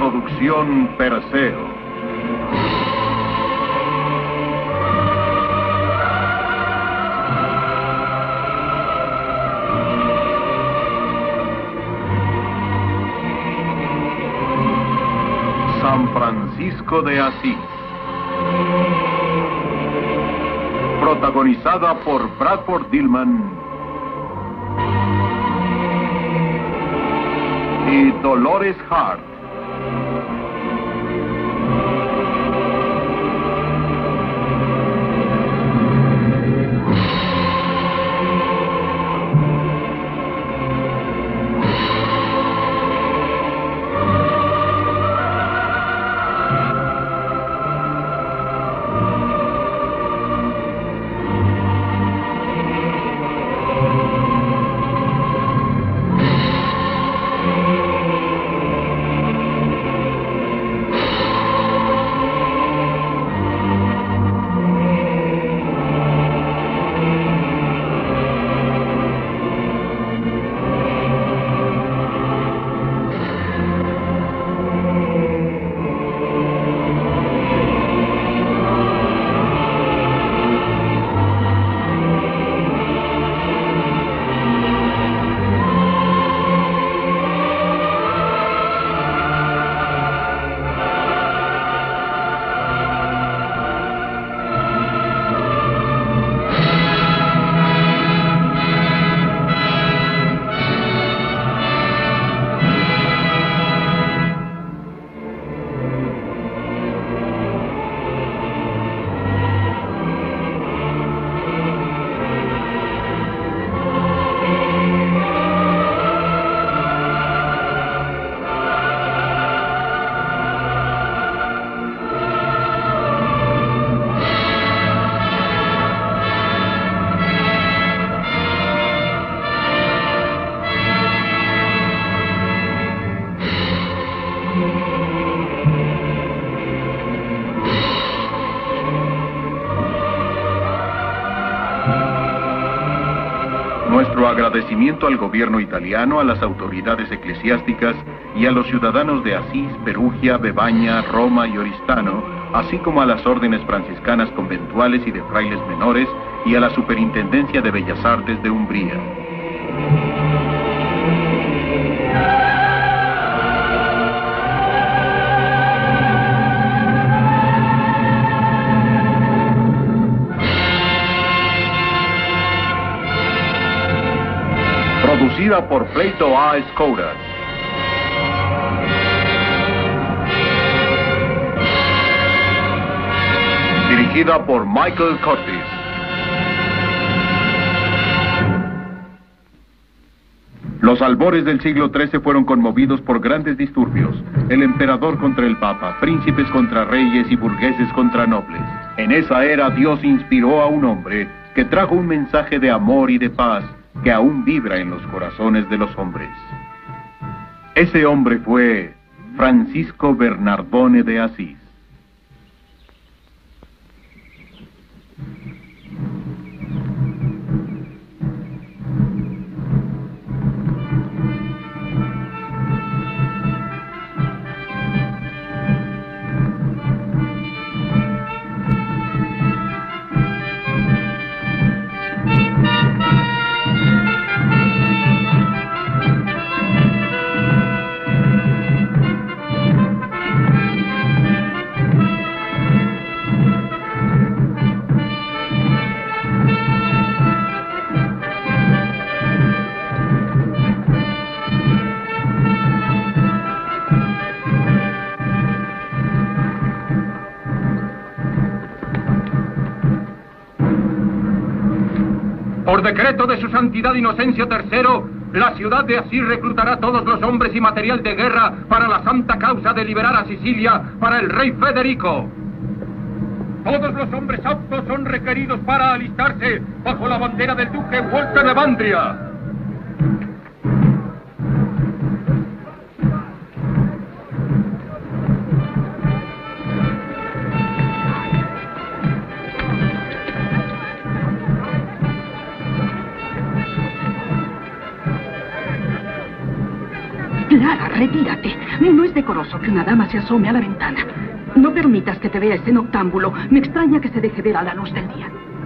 Producción Perseo. San Francisco de Asís. Protagonizada por Bradford Dillman y Dolores Hart. Nuestro agradecimiento al gobierno italiano, a las autoridades eclesiásticas y a los ciudadanos de Asís, Perugia, Bebaña, Roma y Oristano, así como a las órdenes franciscanas conventuales y de frailes menores y a la Superintendencia de Bellas Artes de Umbría. Producida por Pleito A. Escouras. Dirigida por Michael Curtis. Los albores del siglo XIII fueron conmovidos por grandes disturbios. El emperador contra el papa, príncipes contra reyes y burgueses contra nobles. En esa era Dios inspiró a un hombre que trajo un mensaje de amor y de paz que aún vibra en los corazones de los hombres. Ese hombre fue Francisco Bernardone de Asís. Por decreto de su santidad Inocencio III, la ciudad de Asís reclutará a todos los hombres y material de guerra para la santa causa de liberar a Sicilia para el rey Federico. Todos los hombres aptos son requeridos para alistarse bajo la bandera del duque Walter de Vandria. Clara, retírate. No es decoroso que una dama se asome a la ventana. No permitas que te vea ese noctámbulo. Me extraña que se deje ver a la luz del día.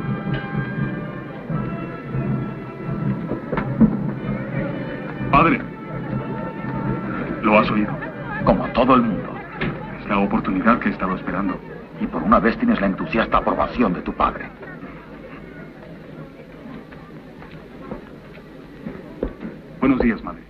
Padre, ¿lo has oído? Como todo el mundo. Es la oportunidad que he estado esperando. Y por una vez tienes la entusiasta aprobación de tu padre. Buenos días, madre.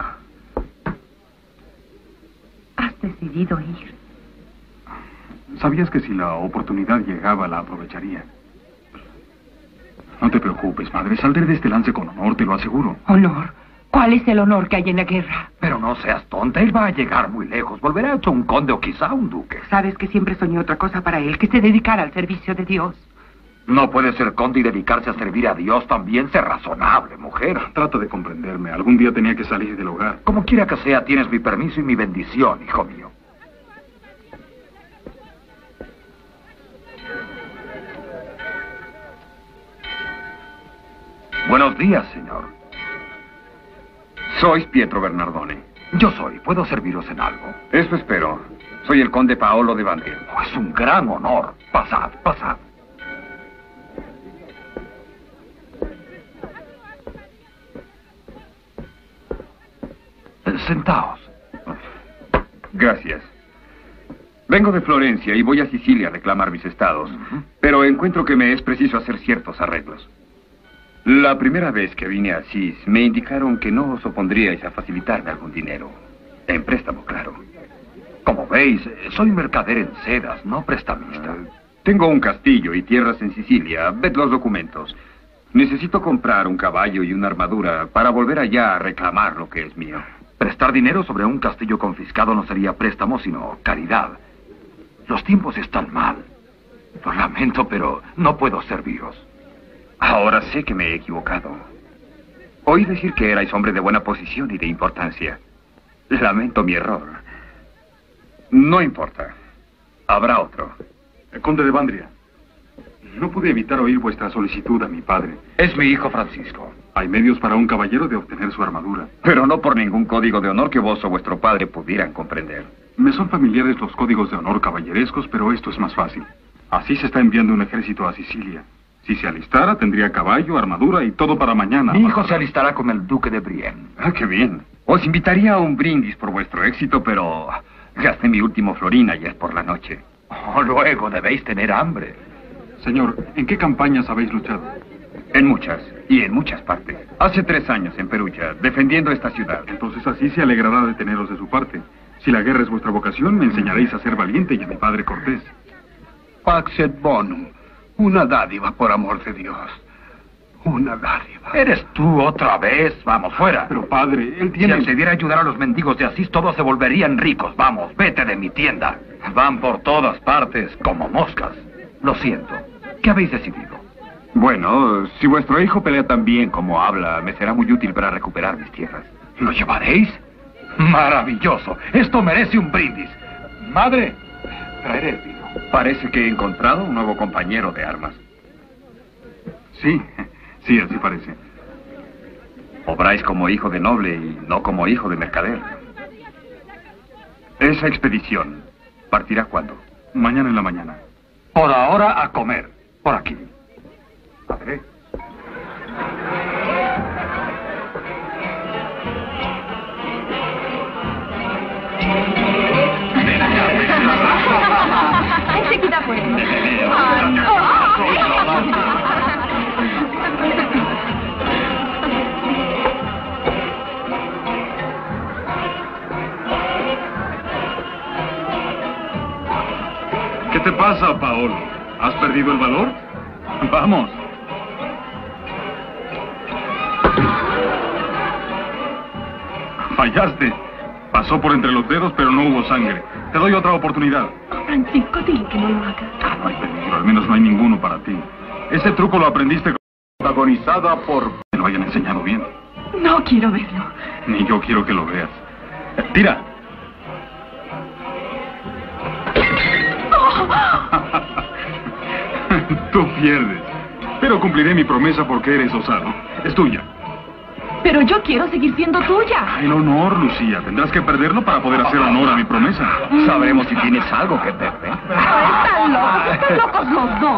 Has decidido ir. Sabías que si la oportunidad llegaba, la aprovecharía. No te preocupes, madre. Saldré de este lance con honor, te lo aseguro. ¿Honor? ¿Cuál es el honor que hay en la guerra? Pero no seas tonta, él va a llegar muy lejos. Volverá hecho un conde o quizá un duque. Sabes que siempre soñé otra cosa para él, que se dedicara al servicio de Dios. No puede ser conde y dedicarse a servir a Dios también. Ser razonable, mujer. Trata de comprenderme. Algún día tenía que salir del hogar. Como quiera que sea, tienes mi permiso y mi bendición, hijo mío. Buenos días, señor. Sois Pietro Bernardone. Yo soy. ¿Puedo serviros en algo? Eso espero. Soy el conde Paolo de Vandria. Oh, es un gran honor. Pasad, pasad. Sentaos. Gracias. Vengo de Florencia y voy a Sicilia a reclamar mis estados, pero encuentro que me es preciso hacer ciertos arreglos. La primera vez que vine a Asís, me indicaron que no os opondríais a facilitarme algún dinero. En préstamo, claro. Como veis, soy mercader en sedas, no prestamista. Tengo un castillo y tierras en Sicilia. Ved los documentos. Necesito comprar un caballo y una armadura para volver allá a reclamar lo que es mío. Prestar dinero sobre un castillo confiscado no sería préstamo, sino caridad. Los tiempos están mal. Lo lamento, pero no puedo serviros. Ahora sé que me he equivocado. Oí decir que erais hombre de buena posición y de importancia. Lamento mi error. No importa. Habrá otro. Conde de Vandria, no pude evitar oír vuestra solicitud a mi padre. Es mi hijo Francisco. Hay medios para un caballero de obtener su armadura. Pero no por ningún código de honor que vos o vuestro padre pudieran comprender. Me son familiares los códigos de honor caballerescos, pero esto es más fácil. Así se está enviando un ejército a Sicilia. Si se alistara, tendría caballo, armadura y todo para mañana. Mi hijo se alistará con el duque de Brienne. Ah, qué bien. Os invitaría a un brindis por vuestro éxito, pero gasté mi último florín ayer por la noche. Oh, luego debéis tener hambre. Señor, ¿en qué campañas habéis luchado? En muchas, y en muchas partes. Hace 3 años en Perugia, defendiendo esta ciudad. Entonces así se alegrará de teneros de su parte. Si la guerra es vuestra vocación, me enseñaréis a ser valiente y a mi padre cortés. Pax et bonum. Una dádiva, por amor de Dios. Una dádiva. ¿Eres tú otra vez? Vamos, fuera. Pero padre, él Si tiene... accediera a ayudar a los mendigos de Asís, todos se volverían ricos. Vamos, vete de mi tienda. Van por todas partes como moscas. Lo siento. ¿Qué habéis decidido? Bueno, si vuestro hijo pelea tan bien como habla, me será muy útil para recuperar mis tierras. ¿Lo llevaréis? Maravilloso. Esto merece un brindis. Madre, traeré el vino. Parece que he encontrado un nuevo compañero de armas. Sí, sí, así parece. Obráis como hijo de noble y no como hijo de mercader. Esa expedición, ¿partirá cuándo? Mañana en la mañana. Por ahora a comer. Por aquí. Padre. Enseguida podemos. ¿Qué te pasa, Paolo? ¿Has perdido el valor? Vamos. Fallaste. Pasó por entre los dedos, pero no hubo sangre. Te doy otra oportunidad. Francisco, dile que no lo haga. No hay peligro, al menos no hay ninguno para ti. Ese truco lo aprendiste Protagonizada por... que lo hayan enseñado bien. No quiero verlo. Ni yo quiero que lo veas. ¡Tira! Tú pierdes. Pero cumpliré mi promesa porque eres osado. Es tuya. Pero yo quiero seguir siendo tuya. El honor, Lucía. Tendrás que perderlo para poder hacer honor a mi promesa. Sabremos si tienes algo que perder. Están locos los dos.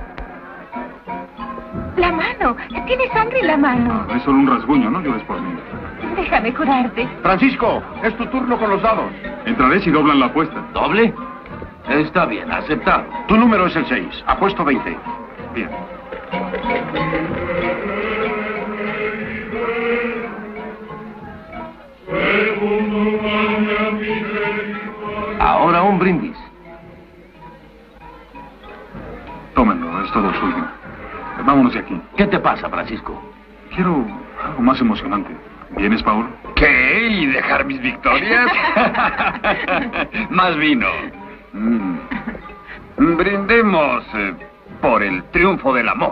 La mano. Tiene sangre en la mano. Es solo un rasguño, no llores por mí. Déjame curarte. Francisco, es tu turno con los dados. Entraré si doblan la apuesta. ¿Doble? Está bien, aceptado. Tu número es el 6. Apuesto 20. Bien. Ahora un brindis. Tómenlo, es todo suyo. Vámonos de aquí. ¿Qué te pasa, Francisco? Quiero algo más emocionante. ¿Vienes, Paolo? ¿Qué? ¿Y dejar mis victorias? Más vino. Brindemos por el triunfo del amor.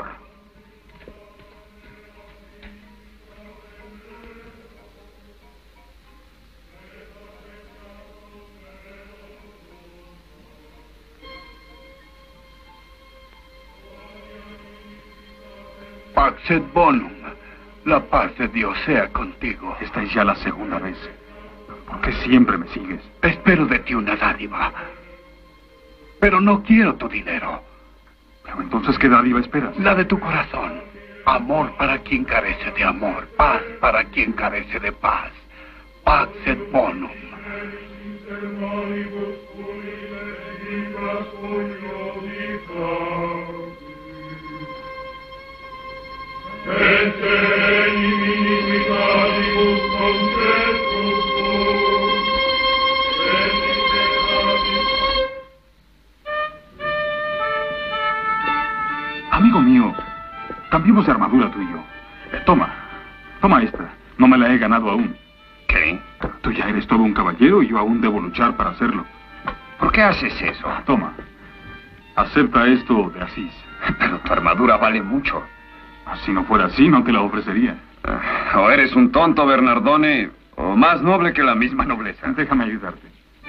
Pax et bonum. La paz de Dios sea contigo. Esta es ya la segunda vez. ¿Por qué siempre me sigues? Espero de ti una dádiva. Pero no quiero tu dinero. Pero entonces, ¿qué dádiva esperas? La de tu corazón. Amor para quien carece de amor. Paz para quien carece de paz. Pax et bonum. Amigo mío, cambiemos de armadura tú y yo. Toma esta. No me la he ganado aún. ¿Qué? Tú ya eres todo un caballero y yo aún debo luchar para hacerlo. ¿Por qué haces eso? Toma. Acepta esto de Asís. Pero tu armadura vale mucho. Si no fuera así, no te la ofrecería. O eres un tonto, Bernardone, o más noble que la misma nobleza. Déjame ayudarte.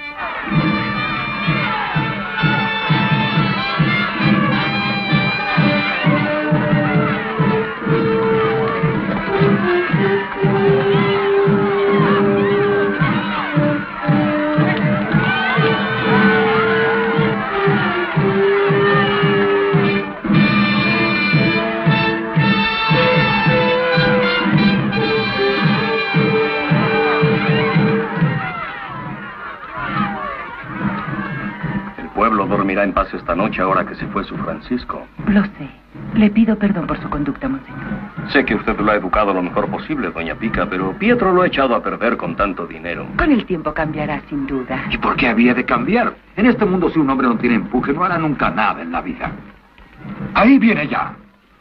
Dormirá en paz esta noche ahora que se fue su Francisco. Lo sé. Le pido perdón por su conducta, monseñor. Sé que usted lo ha educado lo mejor posible, doña Pica, pero Pietro lo ha echado a perder con tanto dinero. Con el tiempo cambiará, sin duda. ¿Y por qué había de cambiar? En este mundo, si un hombre no tiene empuje, no hará nunca nada en la vida. Ahí viene ya.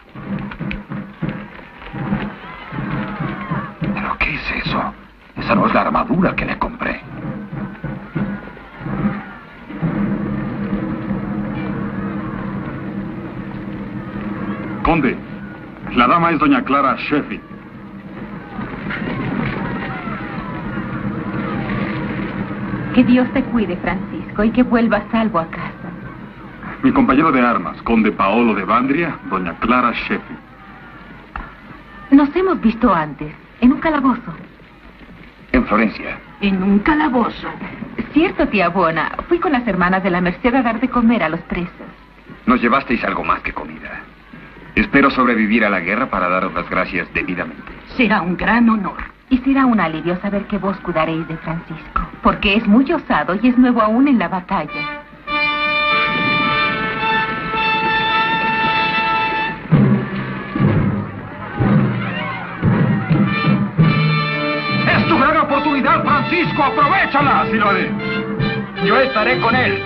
¿Pero qué es eso? Esa no es la armadura que le compré. Conde, la dama es doña Clara Sheffield. Que Dios te cuide, Francisco, y que vuelvas salvo a casa. Mi compañero de armas, conde Paolo de Vandria, doña Clara Sheffield. Nos hemos visto antes, en un calabozo. En Florencia. En un calabozo. Cierto, tía Buona. Fui con las hermanas de la Merced a dar de comer a los presos. Nos llevasteis algo más que comida. Espero sobrevivir a la guerra para daros las gracias debidamente. Será un gran honor. Y será un alivio saber que vos cuidaréis de Francisco, porque es muy osado y es nuevo aún en la batalla. ¡Es tu gran oportunidad, Francisco! ¡Aprovéchala! Así lo haré. Yo estaré con él.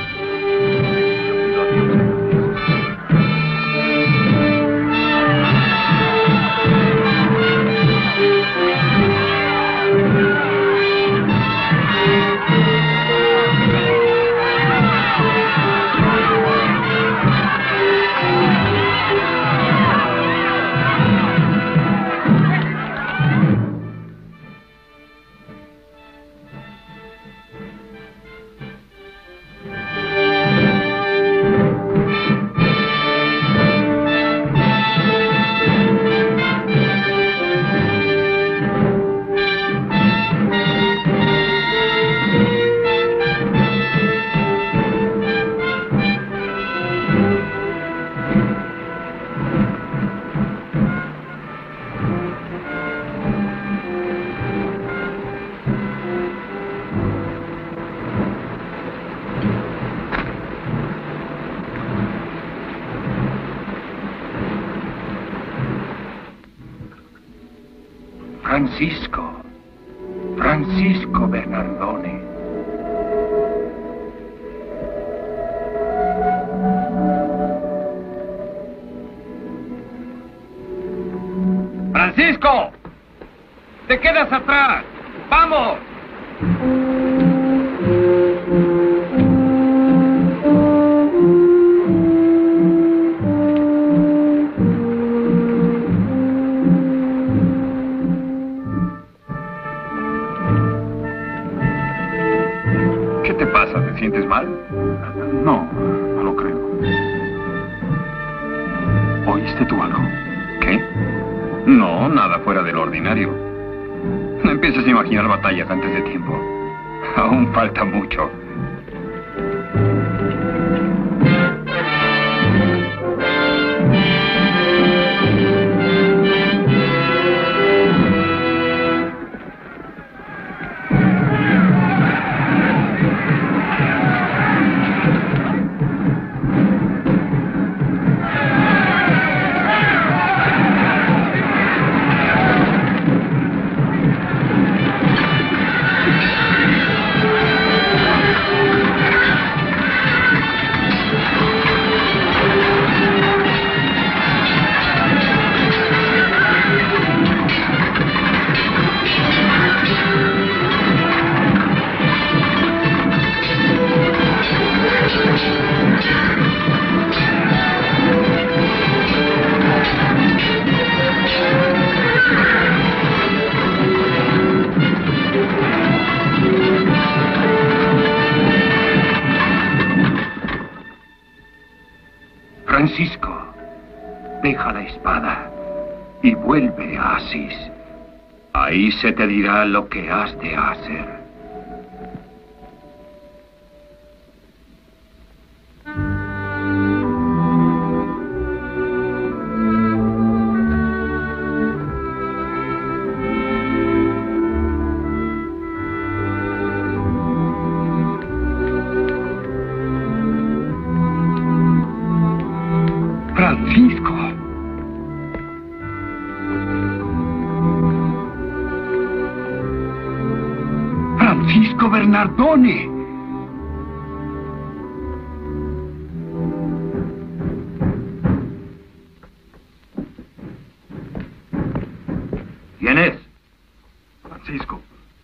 Francisco Bernardone. ¡Francisco! ¡Te quedas atrás! ¡Vamos! ¿Qué te pasa? ¿Te sientes mal? No, no lo creo. ¿Oíste tú algo? ¿Qué? No, nada fuera de lo ordinario. No empieces a imaginar batallas antes de tiempo. Aún falta mucho. Francisco, deja la espada y vuelve a Asís. Ahí se te dirá lo que has de hacer. Francisco. Francisco Bernardone. ¿Quién es? Francisco.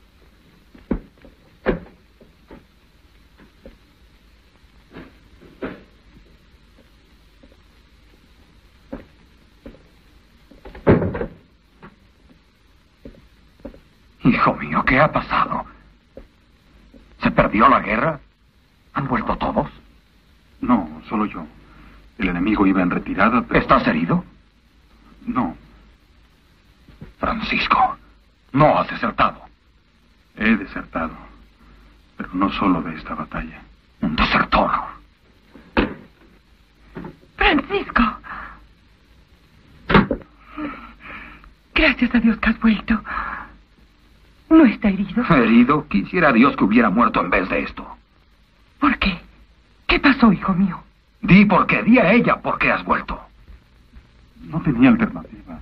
Hijo mío, ¿qué ha pasado? ¿Se perdió la guerra? ¿Han vuelto todos? No, solo yo. El enemigo iba en retirada, pero... ¿Estás herido? No, Francisco, no has desertado. he desertado. Pero no solo de esta batalla. Un desertor. Francisco. Gracias a Dios que has vuelto. ¿No está herido? ¿Herido? Quisiera Dios que hubiera muerto en vez de esto. ¿Por qué? ¿Qué pasó, hijo mío? Di por qué, di a ella por qué has vuelto. No tenía alternativa.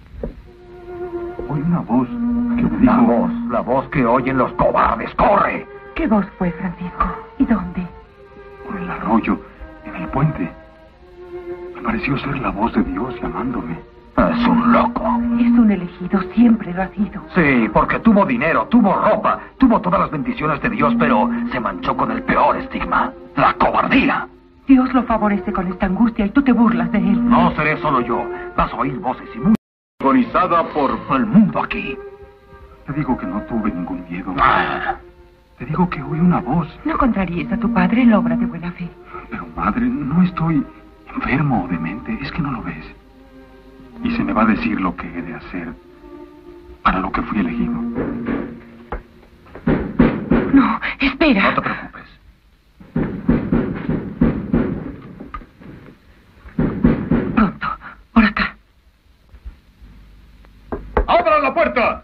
Oí una voz que me dijo... La voz que oyen los cobardes. ¡Corre! ¿Qué voz fue, Francisco? ¿Y dónde? Por el arroyo, en el puente. Me pareció ser la voz de Dios llamándome. Es un loco. Es un elegido, siempre lo ha sido. Sí, porque tuvo dinero, tuvo ropa, tuvo todas las bendiciones de Dios, pero se manchó con el peor estigma, la cobardía. Dios lo favorece con esta angustia y tú te burlas de él. No seré solo yo. Vas a oír voces y mucho. Agonizada por... El mundo aquí. Te digo que no tuve ningún miedo. Ah. Te digo que oí una voz. No contraríes a tu padre en la obra de buena fe. Pero madre, no estoy enfermo o demente. Es que no lo ves. Y se me va a decir lo que he de hacer para lo que fui elegido. No, espera. No te preocupes. Pronto, por acá. ¡Abran la puerta!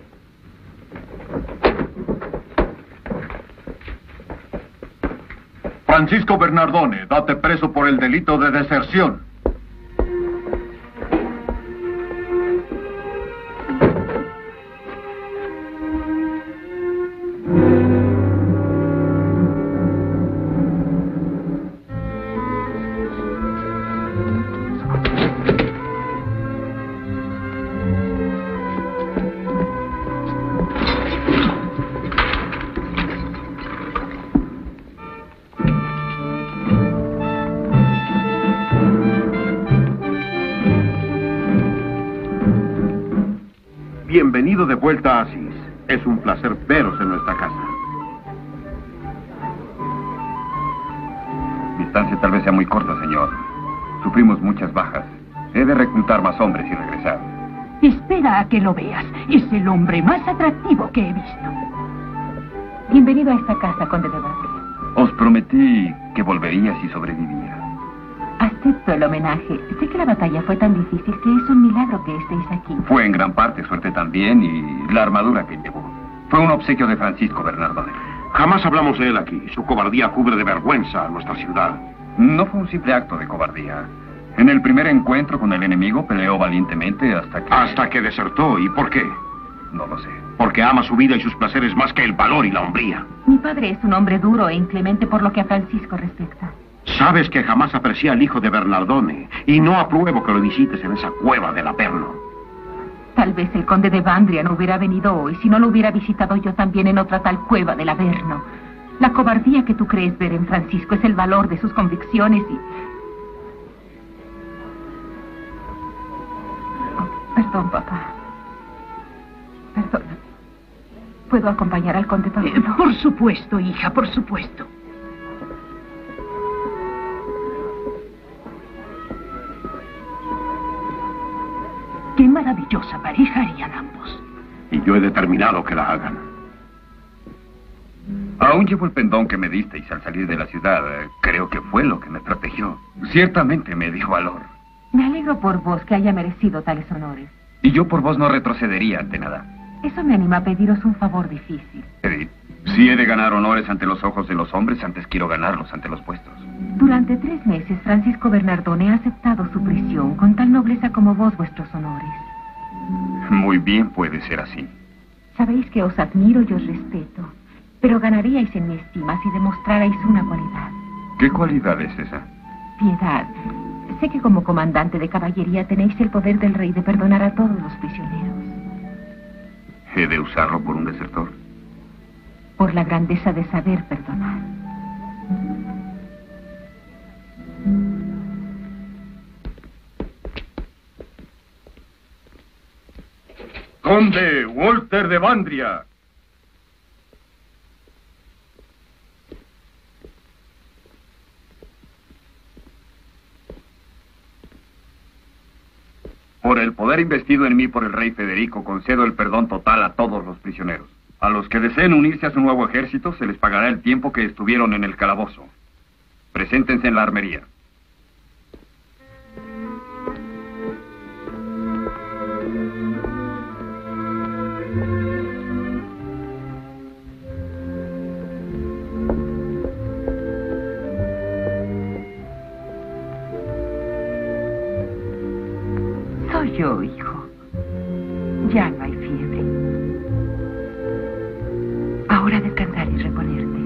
Francisco Bernardone, date preso por el delito de deserción. Bienvenido de vuelta a Asís. Es un placer veros en nuestra casa. Mi estancia tal vez sea muy corta, señor. Sufrimos muchas bajas. He de reclutar más hombres y regresar. Espera a que lo veas. Es el hombre más atractivo que he visto. Bienvenido a esta casa, conde de Bandria. Os prometí que volvería si sobrevivía. Acepto el homenaje. Sé que la batalla fue tan difícil que es un milagro que estéis aquí. Fue en gran parte suerte también y la armadura que llevó. Fue un obsequio de Francisco Bernardone. Jamás hablamos de él aquí. Su cobardía cubre de vergüenza a nuestra ciudad. No fue un simple acto de cobardía. En el primer encuentro con el enemigo peleó valientemente hasta que... Hasta que desertó. ¿Y por qué? No lo sé. Porque ama su vida y sus placeres más que el valor y la hombría. Mi padre es un hombre duro e inclemente por lo que a Francisco respecta. Sabes que jamás aprecié al hijo de Bernardone y no apruebo que lo visites en esa cueva del Averno. Tal vez el conde de Bandria no hubiera venido hoy si no lo hubiera visitado yo también en otra tal cueva del Averno. La cobardía que tú crees ver en Francisco es el valor de sus convicciones y... Oh, perdón, papá. Perdón. ¿Puedo acompañar al conde Pablo? Por supuesto, hija, por supuesto. Qué maravillosa pareja harían ambos. Y yo he determinado que la hagan. Aún llevo el pendón que me disteis al salir de la ciudad. Creo que fue lo que me protegió. Ciertamente me dio valor. Me alegro por vos que haya merecido tales honores. Y yo por vos no retrocedería ante nada. Eso me anima a pediros un favor difícil. Edith, si he de ganar honores ante los ojos de los hombres, antes quiero ganarlos ante los vuestros. Durante 3 meses, Francisco Bernardone ha aceptado su prisión con tal nobleza como vos vuestros honores. Muy bien puede ser así. Sabéis que os admiro y os respeto, pero ganaríais en mi estima si demostrarais una cualidad. ¿Qué cualidad es esa? Piedad. Sé que como comandante de caballería tenéis el poder del rey de perdonar a todos los prisioneros. ¿He de usarlo por un desertor? Por la grandeza de saber perdonar. Conde Walter de Bandria. Por el poder investido en mí por el rey Federico, concedo el perdón total a todos los prisioneros. A los que deseen unirse a su nuevo ejército, se les pagará el tiempo que estuvieron en el calabozo. Preséntense en la armería. Soy yo, hijo. Ya no hay fiebre. Ahora descansar y reponerte.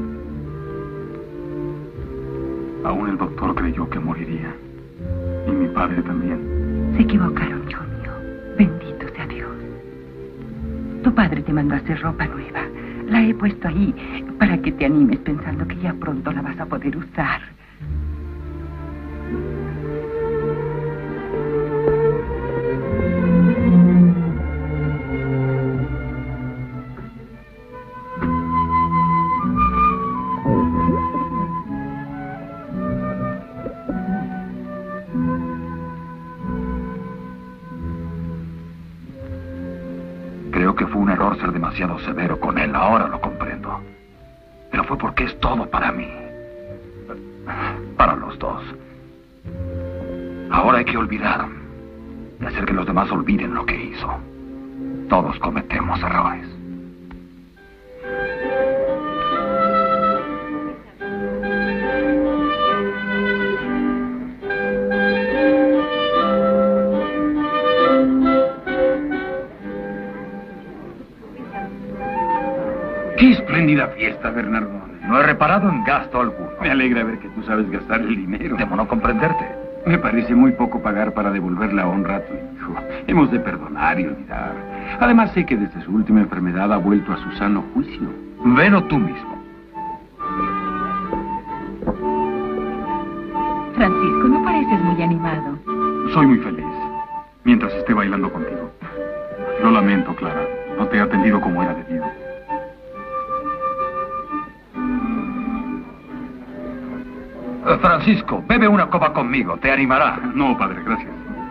Aún el doctor creyó que moriría. Y mi padre también. Se equivocaron, hijo mío. Bendito sea Dios. Tu padre te mandó a hacer ropa nueva. La he puesto ahí para que te animes pensando que ya pronto la vas a poder usar. Creo que fue un error ser demasiado severo con él. Ahora lo comprendo. Pero fue porque es todo para mí. Para los dos. Ahora hay que olvidar. Y hacer que los demás olviden lo que hizo. Todos cometemos errores. ¡Qué espléndida fiesta, Bernardone! No he reparado en gasto alguno. Me alegra ver que tú sabes gastar el dinero. Temo no comprenderte. Me parece muy poco pagar para devolver la honra a tu hijo. Hemos de perdonar y olvidar. Además, sé que desde su última enfermedad ha vuelto a su sano juicio. Velo tú mismo. Francisco, no pareces muy animado. Soy muy feliz. Mientras esté bailando contigo. Lo lamento, Clara. no te he atendido como era debido. Francisco, bebe una copa conmigo, te animará. No, padre, gracias.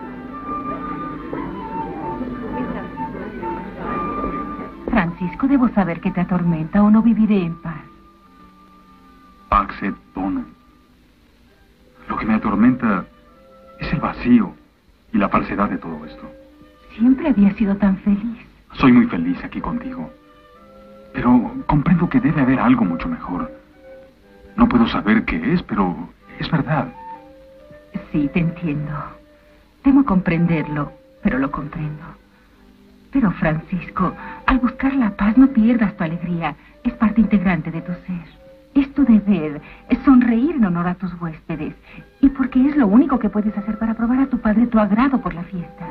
Francisco, debo saber que te atormenta o no viviré en paz. Pax et bonum. Lo que me atormenta es el vacío y la falsedad de todo esto. Siempre había sido tan feliz. Soy muy feliz aquí contigo. Pero comprendo que debe haber algo mucho mejor. No puedo saber qué es, pero es verdad. Sí, te entiendo. Temo comprenderlo, pero lo comprendo. Pero, Francisco, al buscar la paz no pierdas tu alegría. Es parte integrante de tu ser. Es tu deber, es sonreír en honor a tus huéspedes. Y porque es lo único que puedes hacer para probar a tu padre tu agrado por la fiesta.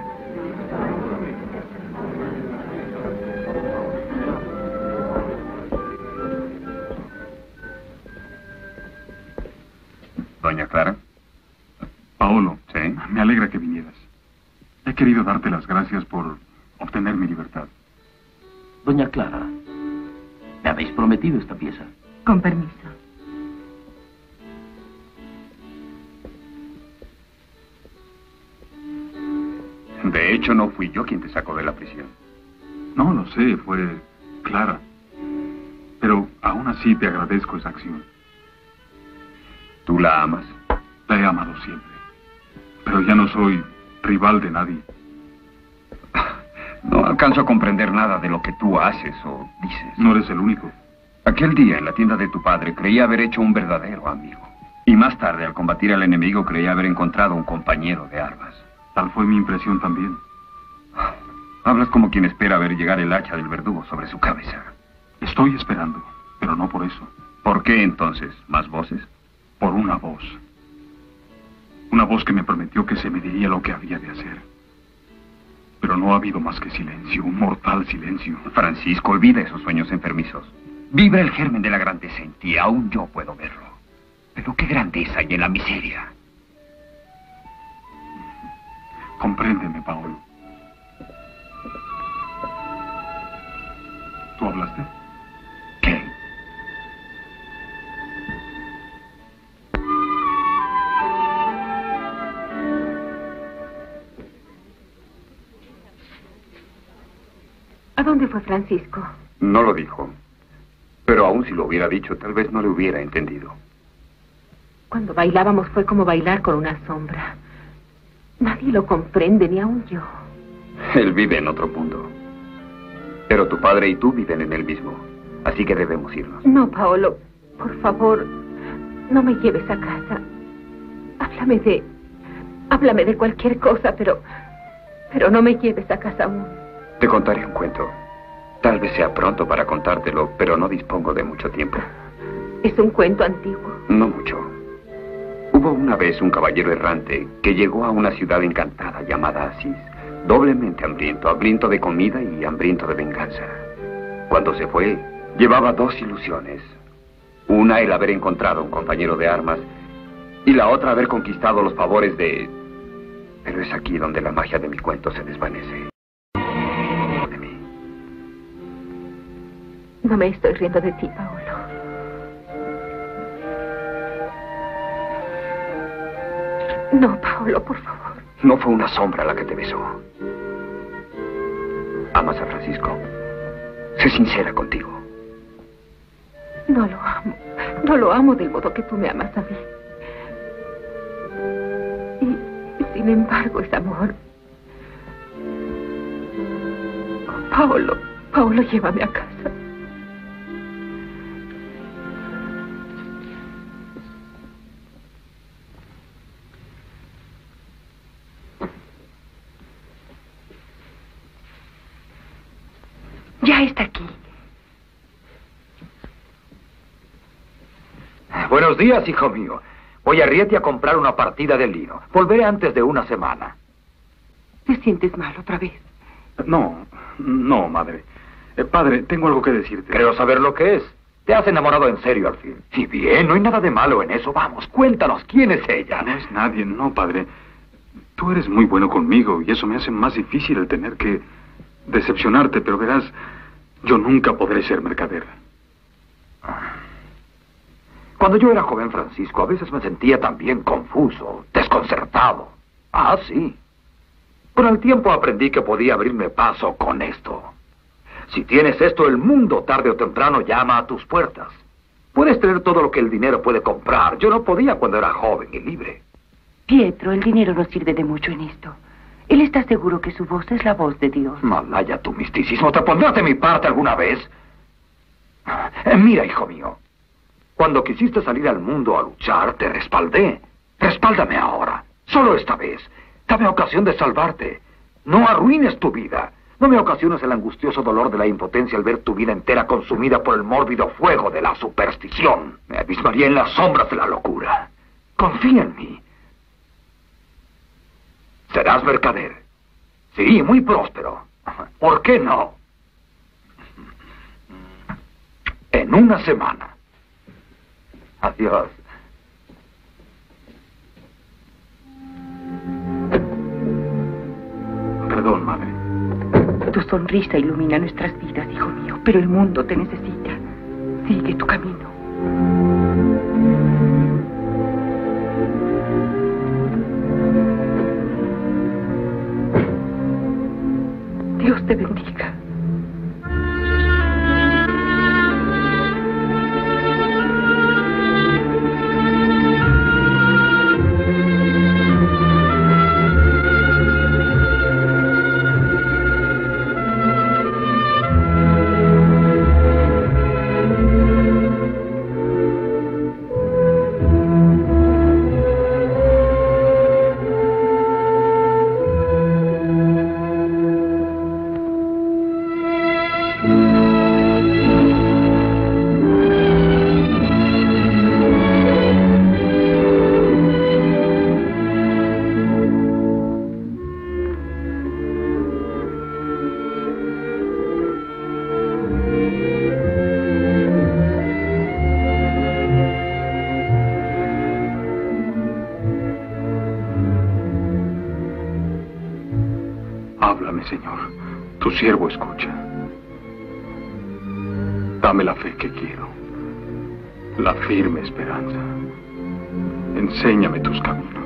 Doña Clara. Paolo, ¿Sí? Me alegra que vinieras. He querido darte las gracias por obtener mi libertad. Doña Clara, me habéis prometido esta pieza. Con permiso. De hecho, no fui yo quien te sacó de la prisión. No lo sé, fue Clara. Pero aún así te agradezco esa acción. ¿Tú la amas? La he amado siempre. Pero ya no soy rival de nadie. No alcanzo a comprender nada de lo que tú haces o dices. No eres el único. Aquel día en la tienda de tu padre creía haber hecho un verdadero amigo. Y más tarde, al combatir al enemigo, creía haber encontrado un compañero de armas. Tal fue mi impresión también. Hablas como quien espera ver llegar el hacha del verdugo sobre su cabeza. Estoy esperando, pero no por eso. ¿Por qué entonces? ¿Más voces? Por una voz. Una voz que me prometió que se me diría lo que había de hacer. Pero no ha habido más que silencio, un mortal silencio. Francisco, olvida esos sueños enfermizos. Vibra el germen de la grandeza en ti, aún yo puedo verlo. Pero qué grandeza hay en la miseria. Compréndeme, Paolo. ¿Tú hablaste? ¿Qué? ¿A dónde fue Francisco? No lo dijo. Pero aún si lo hubiera dicho, tal vez no le hubiera entendido. Cuando bailábamos fue como bailar con una sombra. Nadie lo comprende, ni aún yo. Él vive en otro mundo. Pero tu padre y tú viven en el mismo. Así que debemos irnos. No, Paolo, por favor, no me lleves a casa. Háblame de cualquier cosa, pero no me lleves a casa aún. Te contaré un cuento. Tal vez sea pronto para contártelo, pero no dispongo de mucho tiempo. ¿Es un cuento antiguo? No mucho. Hubo una vez un caballero errante que llegó a una ciudad encantada llamada Asís, doblemente hambriento, hambriento de comida y hambriento de venganza. Cuando se fue, llevaba dos ilusiones. Una, el haber encontrado un compañero de armas, y la otra, haber conquistado los favores de... Pero es aquí donde la magia de mi cuento se desvanece. De mí. No me estoy riendo de ti, Paolo. No, Paolo, por favor. No fue una sombra la que te besó. ¿Amas a Francisco? Sé sincera contigo. No lo amo. No lo amo del modo que tú me amas a mí. Y, sin embargo, es amor. Oh, Paolo, llévame a casa. Ya está aquí. Buenos días, hijo mío. Voy a Rieti a comprar una partida de lino. Volveré antes de una semana. ¿Te sientes mal otra vez? No, madre. Padre, tengo algo que decirte. Creo saber lo que es. Te has enamorado en serio al fin. Y bien, no hay nada de malo en eso. Vamos, cuéntanos, ¿quién es ella? No es nadie, no, padre. Tú eres muy bueno conmigo y eso me hace más difícil el tener que decepcionarte, pero verás, Yo nunca podré ser mercader. Cuando yo era joven, Francisco, a veces me sentía también confuso, desconcertado. Ah, sí. Con el tiempo aprendí que podía abrirme paso con esto. Si tienes esto, el mundo tarde o temprano llama a tus puertas. Puedes tener todo lo que el dinero puede comprar. Yo no podía cuando era joven y libre. Pietro, el dinero no sirve de mucho en esto. Él está seguro que su voz es la voz de Dios. Malaya tu misticismo. ¿Te pondrás de mi parte alguna vez? Mira, hijo mío. Cuando quisiste salir al mundo a luchar, te respaldé. Respáldame ahora. Solo esta vez. Dame ocasión de salvarte. No arruines tu vida. No me ocasiones el angustioso dolor de la impotencia al ver tu vida entera consumida por el mórbido fuego de la superstición. Me abismaría en las sombras de la locura. Confía en mí. Serás mercader. Sí, muy próspero. ¿Por qué no? En una semana. Adiós. Perdón, madre. Tu sonrisa ilumina nuestras vidas, hijo mío, pero el mundo te necesita. Sigue tu camino. Dios te bendiga. Háblame, Señor. Tu siervo escucha. Dame la fe que quiero. La firme esperanza. Enséñame tus caminos.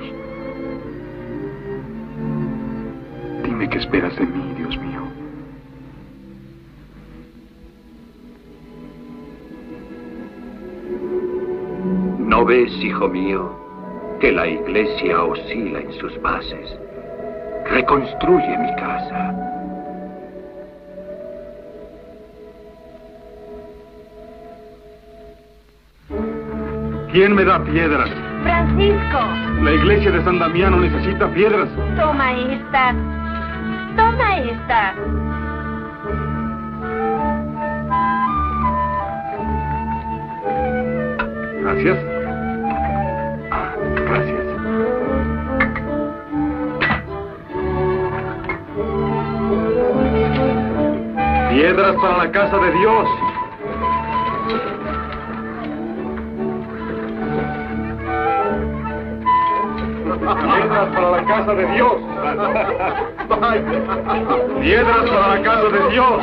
Dime qué esperas de mí, Dios mío. ¿No ves, hijo mío, que la iglesia oscila en sus bases? Reconstruye mi casa. ¿Quién me da piedras? Francisco. La iglesia de San Damiano necesita piedras. Toma esta. Toma esta. Gracias. Gracias. Piedras para la casa de Dios. Piedras para la casa de Dios. Piedras para la casa de Dios.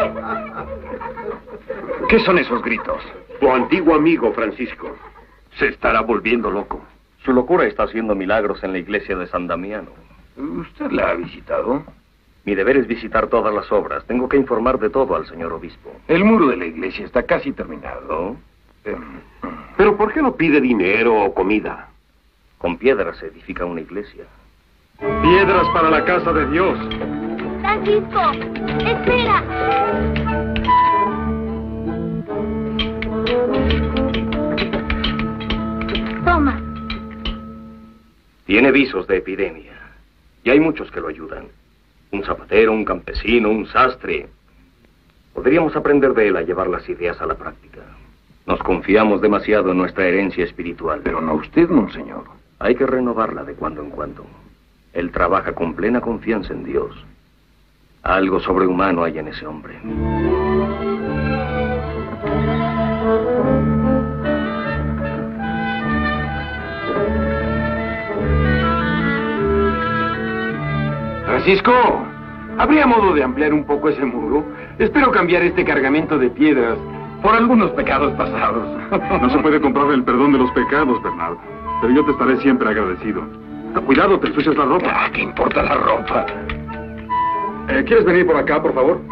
¿Qué son esos gritos? Tu antiguo amigo, Francisco. Se estará volviendo loco. Su locura está haciendo milagros en la iglesia de San Damiano. ¿Usted la ha visitado? Mi deber es visitar todas las obras. Tengo que informar de todo al señor obispo. El muro de la iglesia está casi terminado. ¿Pero por qué no pide dinero o comida? Con piedras se edifica una iglesia. Piedras para la casa de Dios. Francisco, espera. Toma. Tiene visos de epidemia. Y hay muchos que lo ayudan. Un zapatero, un campesino, un sastre. Podríamos aprender de él a llevar las ideas a la práctica. Nos confiamos demasiado en nuestra herencia espiritual. Pero no usted, monseñor. Hay que renovarla de cuando en cuando. Él trabaja con plena confianza en Dios. Algo sobrehumano hay en ese hombre. Francisco, ¿habría modo de ampliar un poco ese muro? Espero cambiar este cargamento de piedras por algunos pecados pasados. No se puede comprar el perdón de los pecados, Bernard. Pero yo te estaré siempre agradecido. Cuidado, te ensucias la ropa. ¿Qué importa la ropa? ¿Quieres venir por acá, por favor?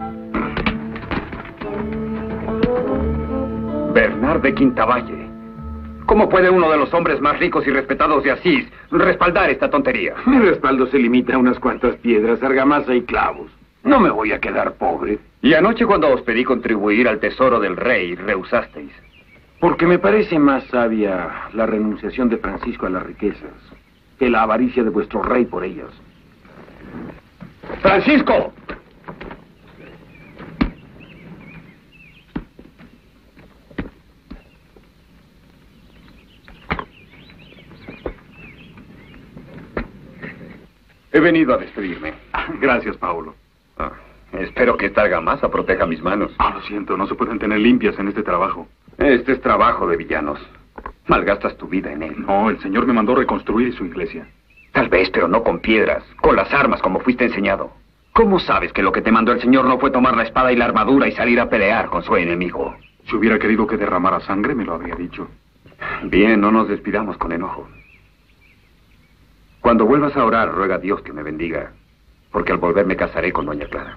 Bernard de Quintavalle. ¿Cómo puede uno de los hombres más ricos y respetados de Asís respaldar esta tontería? Mi respaldo se limita a unas cuantas piedras, argamasa y clavos. No me voy a quedar pobre. Y anoche cuando os pedí contribuir al tesoro del rey, rehusasteis. Porque me parece más sabia la renunciación de Francisco a las riquezas que la avaricia de vuestro rey por ellas. ¡Francisco! He venido a despedirme. Gracias, Paulo. Espero que esta argamasa proteja mis manos. Lo siento, no se pueden tener limpias en este trabajo. Este es trabajo de villanos. Malgastas tu vida en él. No, el Señor me mandó reconstruir su iglesia. Tal vez, pero no con piedras, con las armas como fuiste enseñado. ¿Cómo sabes que lo que te mandó el Señor no fue tomar la espada y la armadura y salir a pelear con su enemigo? Si hubiera querido que derramara sangre, me lo habría dicho. Bien, no nos despidamos con enojo. Cuando vuelvas a orar, ruega a Dios que me bendiga, porque al volver me casaré con doña Clara.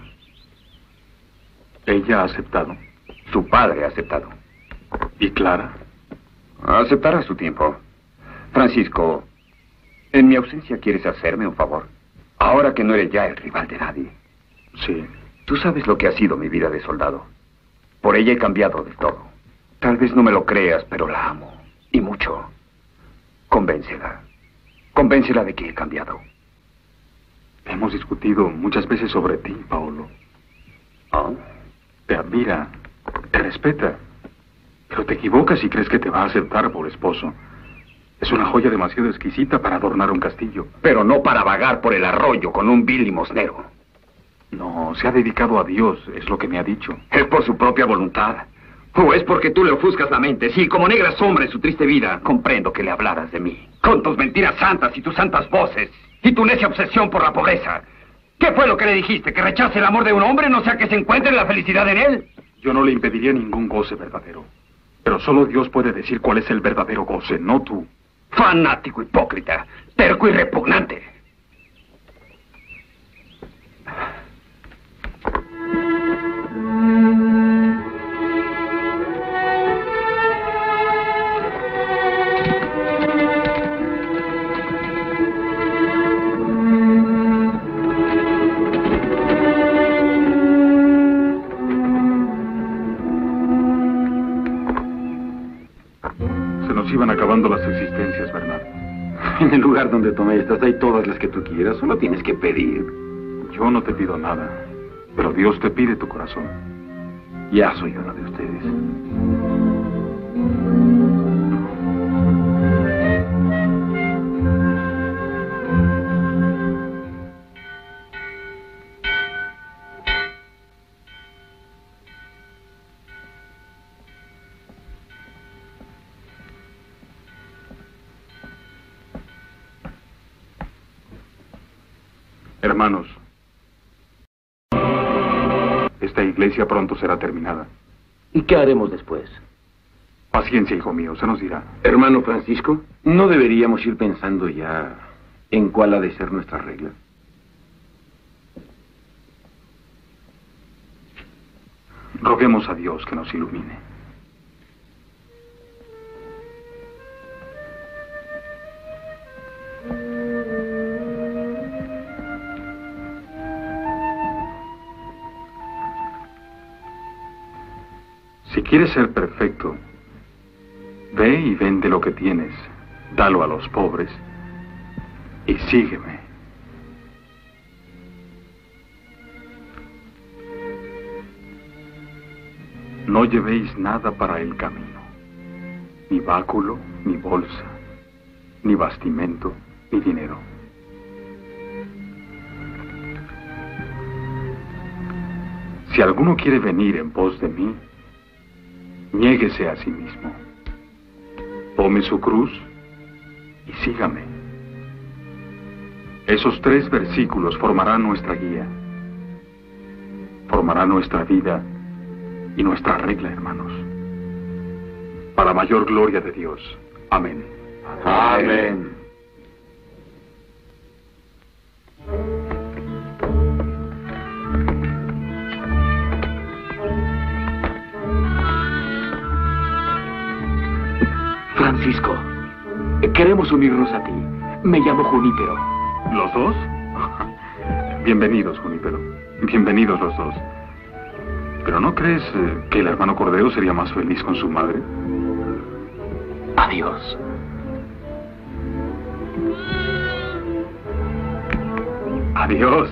¿Ella ha aceptado? Su padre ha aceptado. ¿Y Clara? Aceptará a su tiempo. Francisco, en mi ausencia quieres hacerme un favor. Ahora que no eres ya el rival de nadie. Sí. Tú sabes lo que ha sido mi vida de soldado. Por ella he cambiado del todo. Tal vez no me lo creas, pero la amo. Y mucho. Convéncela. Convéncela de que he cambiado. Hemos discutido muchas veces sobre ti, Paulo. Te admira, te respeta. Pero te equivocas si crees que te va a aceptar por esposo. Es una joya demasiado exquisita para adornar un castillo. Pero no para vagar por el arroyo con un vil limosnero. No, se ha dedicado a Dios, es lo que me ha dicho. ¿Es por su propia voluntad? ¿O es porque tú le ofuscas la mente? Sí, como negra sombra en su triste vida, comprendo que le hablaras de mí. Con tus mentiras santas y tus santas voces. Y tu necia obsesión por la pobreza. ¿Qué fue lo que le dijiste? ¿Que rechace el amor de un hombre, no sea que se encuentre la felicidad en él? Yo no le impediría ningún goce verdadero. Pero solo Dios puede decir cuál es el verdadero goce, no tú. Fanático hipócrita, terco y repugnante. Iban acabando las existencias, Bernard. En el lugar donde tomé estas hay todas las que tú quieras, solo tienes que pedir. Yo no te pido nada, pero Dios te pide tu corazón. Ya soy uno de ustedes. Hermanos, esta iglesia pronto será terminada. ¿Y qué haremos después? Paciencia, hijo mío, se nos dirá. Hermano Francisco, ¿no deberíamos ir pensando ya en cuál ha de ser nuestra regla? Roguemos a Dios que nos ilumine. Si quieres ser perfecto, ve y vende lo que tienes, dalo a los pobres y sígueme. No llevéis nada para el camino, ni báculo, ni bolsa, ni bastimento, ni dinero. Si alguno quiere venir en pos de mí, niéguese a sí mismo. Tome su cruz y sígame. Esos 3 versículos formarán nuestra guía. transformará nuestra vida y nuestra regla, hermanos. Para mayor gloria de Dios. Amén. Amén. Francisco, queremos unirnos a ti. Me llamo Junípero. ¿Los dos? Bienvenidos, Junípero. Bienvenidos los dos. ¿Pero no crees que el hermano Cordero sería más feliz con su madre? Adiós. Adiós.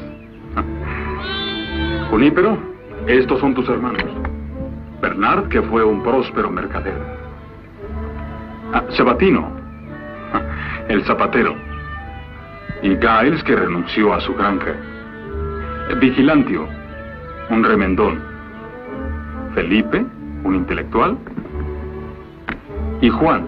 Junípero, estos son tus hermanos. Bernard, que fue un próspero mercader. Sabatino, el zapatero. Y Giles, que renunció a su granja. Vigilantio, un remendón. Felipe, un intelectual. Y Juan.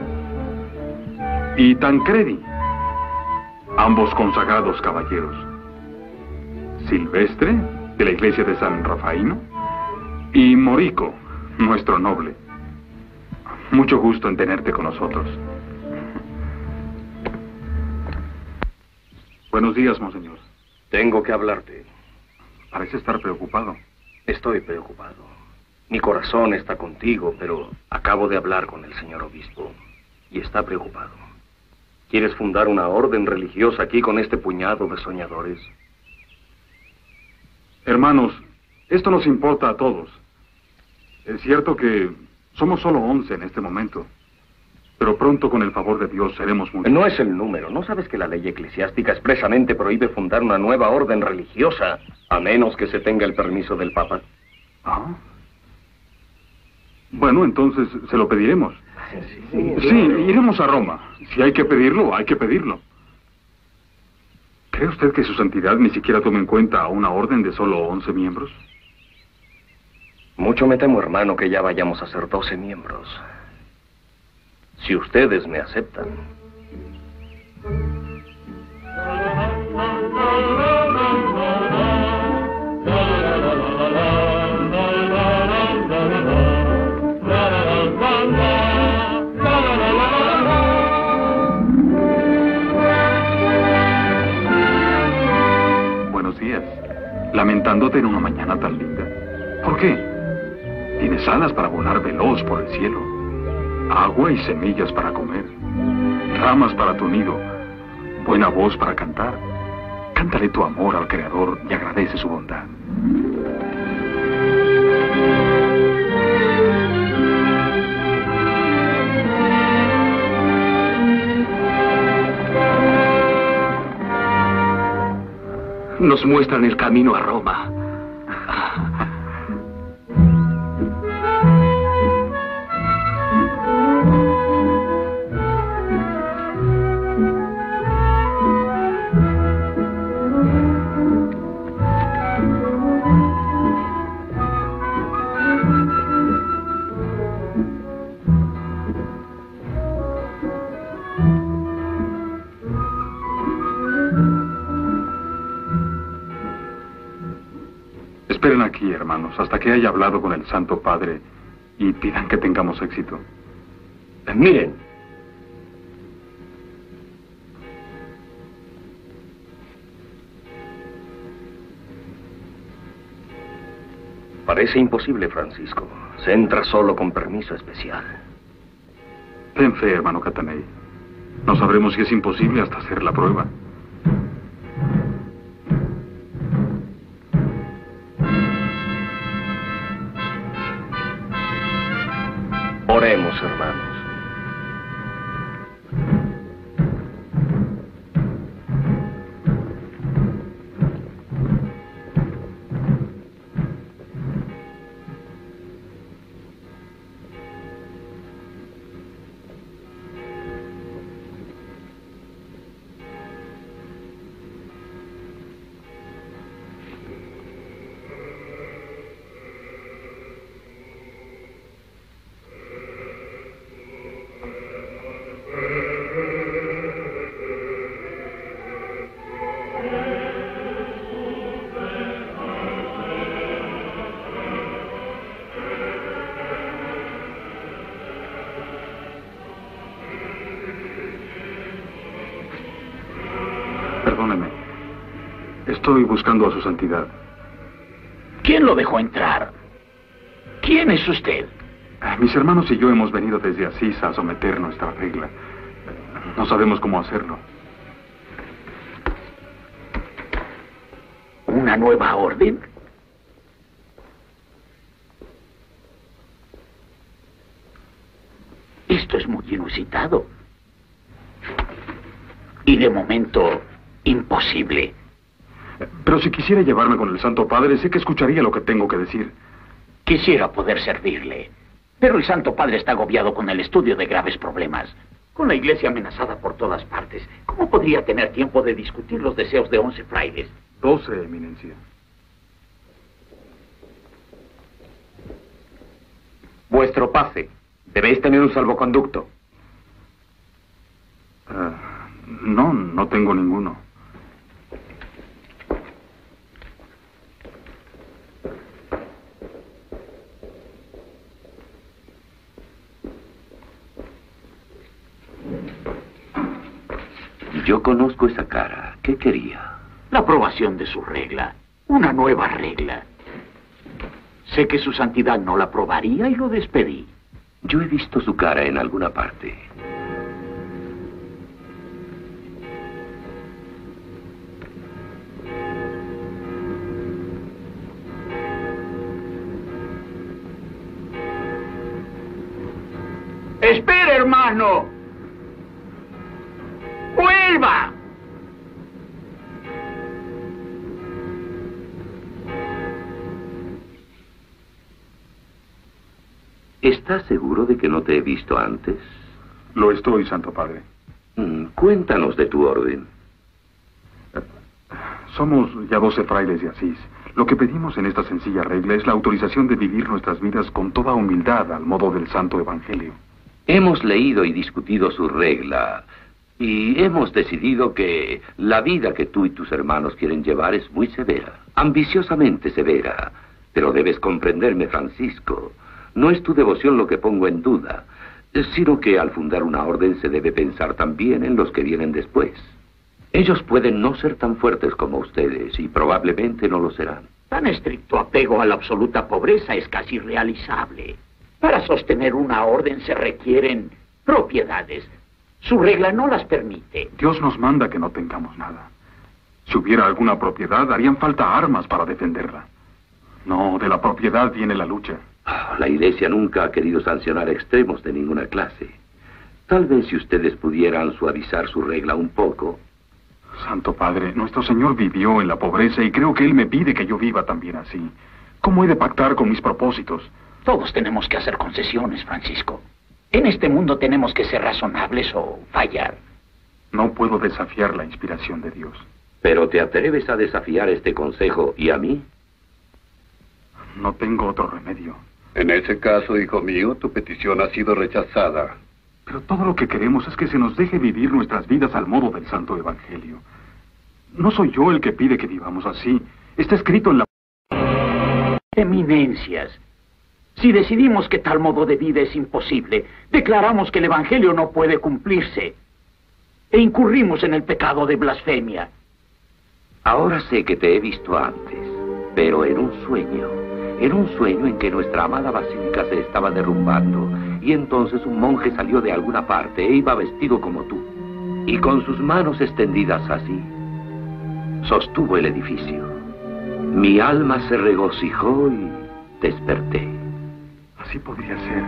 Y Tancredi, ambos consagrados caballeros. Silvestre, de la iglesia de San Rafaino. Y Morico, nuestro noble. Mucho gusto en tenerte con nosotros. Buenos días, monseñor. Tengo que hablarte. Parece estar preocupado. Estoy preocupado. Mi corazón está contigo, pero acabo de hablar con el señor obispo y está preocupado. ¿Quieres fundar una orden religiosa aquí con este puñado de soñadores? Hermanos, esto nos importa a todos. Es cierto que somos solo 11 en este momento, pero pronto, con el favor de Dios, seremos muchos. No es el número. ¿No sabes que la ley eclesiástica expresamente prohíbe fundar una nueva orden religiosa, a menos que se tenga el permiso del Papa? Ah. Bueno, entonces se lo pediremos. Sí, iremos a Roma. Si hay que pedirlo, hay que pedirlo. ¿Cree usted que su santidad ni siquiera tome en cuenta a una orden de solo 11 miembros? Mucho me temo, hermano, que ya vayamos a ser 12 miembros. Si ustedes me aceptan. Buenos días. Lamentándote en una mañana tan linda. ¿Por qué? Tienes alas para volar veloz por el cielo. Agua y semillas para comer. Ramas para tu nido. Buena voz para cantar. Cántale tu amor al Creador y agradece su bondad. Nos muestran el camino a Roma. Esperen aquí, hermanos, hasta que haya hablado con el Santo Padre y pidan que tengamos éxito. Miren. Parece imposible, Francisco. Se entra solo con permiso especial. Ten fe, hermano Catanei. No sabremos si es imposible hasta hacer la prueba. Oremos, hermanos. Estoy buscando a su santidad. ¿Quién lo dejó entrar? ¿Quién es usted? Mis hermanos y yo hemos venido desde Asís a someter nuestra regla. No sabemos cómo hacerlo. ¿Una nueva orden? Esto es muy inusitado. Y de momento, imposible. Pero si quisiera llevarme con el Santo Padre, sé que escucharía lo que tengo que decir. Quisiera poder servirle, pero el Santo Padre está agobiado con el estudio de graves problemas. Con la iglesia amenazada por todas partes, ¿cómo podría tener tiempo de discutir los deseos de 11 frailes? 12, eminencia. Vuestro pase. Debéis tener un salvoconducto. No tengo ninguno. Yo conozco esa cara. ¿Qué quería? La aprobación de su regla. Una nueva regla. Sé que su santidad no la aprobaría y lo despedí. Yo he visto su cara en alguna parte. ¡Espera, hermano! ¡Vuelva! ¿Estás seguro de que no te he visto antes? Lo estoy, Santo Padre. Cuéntanos de tu orden. Somos ya 12 frailes de Asís. Lo que pedimos en esta sencilla regla es la autorización de vivir nuestras vidas con toda humildad al modo del Santo Evangelio. Hemos leído y discutido su regla y hemos decidido que la vida que tú y tus hermanos quieren llevar es muy severa, ambiciosamente severa. Pero debes comprenderme, Francisco. No es tu devoción lo que pongo en duda, sino que al fundar una orden se debe pensar también en los que vienen después. Ellos pueden no ser tan fuertes como ustedes y probablemente no lo serán. Tan estricto apego a la absoluta pobreza es casi irrealizable. Para sostener una orden se requieren propiedades. Su regla no las permite. Dios nos manda que no tengamos nada. Si hubiera alguna propiedad, harían falta armas para defenderla. No, de la propiedad viene la lucha. La Iglesia nunca ha querido sancionar extremos de ninguna clase. Tal vez si ustedes pudieran suavizar su regla un poco. Santo Padre, nuestro Señor vivió en la pobreza y creo que Él me pide que yo viva también así. ¿Cómo he de pactar con mis propósitos? Todos tenemos que hacer concesiones, Francisco. En este mundo tenemos que ser razonables o fallar. No puedo desafiar la inspiración de Dios. ¿Pero te atreves a desafiar este consejo y a mí? No tengo otro remedio. En ese caso, hijo mío, tu petición ha sido rechazada. Pero todo lo que queremos es que se nos deje vivir nuestras vidas al modo del Santo Evangelio. No soy yo el que pide que vivamos así. Está escrito en la... Eminencias. Si decidimos que tal modo de vida es imposible, declaramos que el Evangelio no puede cumplirse e incurrimos en el pecado de blasfemia. Ahora sé que te he visto antes, pero en un sueño en que nuestra amada basílica se estaba derrumbando y entonces un monje salió de alguna parte e iba vestido como tú y con sus manos extendidas así sostuvo el edificio. Mi alma se regocijó y desperté. Así podría ser.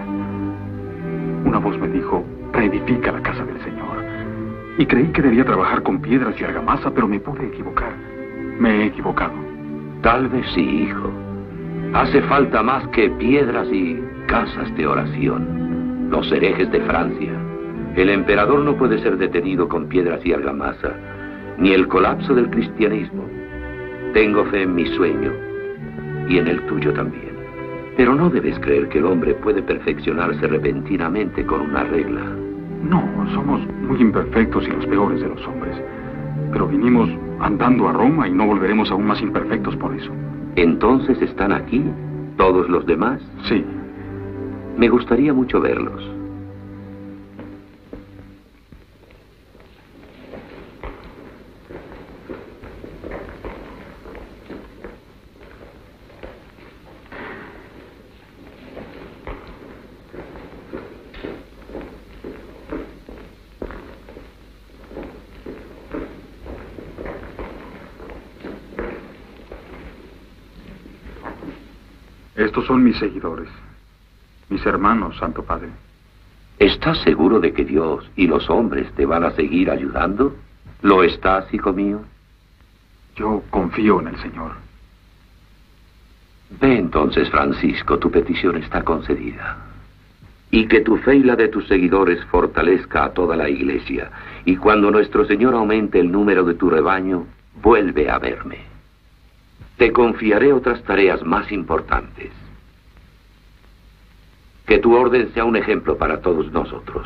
Una voz me dijo, reedifica la casa del Señor. Y creí que debía trabajar con piedras y argamasa, pero me pude equivocar. Me he equivocado. Tal vez sí, hijo. Hace falta más que piedras y casas de oración. Los herejes de Francia. El emperador no puede ser detenido con piedras y argamasa, ni el colapso del cristianismo. Tengo fe en mi sueño y en el tuyo también. Pero no debes creer que el hombre puede perfeccionarse repentinamente con una regla. No, somos muy imperfectos y los peores de los hombres. Pero vinimos andando a Roma y no volveremos aún más imperfectos por eso. ¿Entonces están aquí todos los demás? Sí. Me gustaría mucho verlos. Estos son mis seguidores, mis hermanos, Santo Padre. ¿Estás seguro de que Dios y los hombres te van a seguir ayudando? ¿Lo estás, hijo mío? Yo confío en el Señor. Ve entonces, Francisco, tu petición está concedida. Y que tu fe y la de tus seguidores fortalezca a toda la iglesia. Y cuando nuestro Señor aumente el número de tu rebaño, vuelve a verme. Te confiaré otras tareas más importantes. Que tu orden sea un ejemplo para todos nosotros.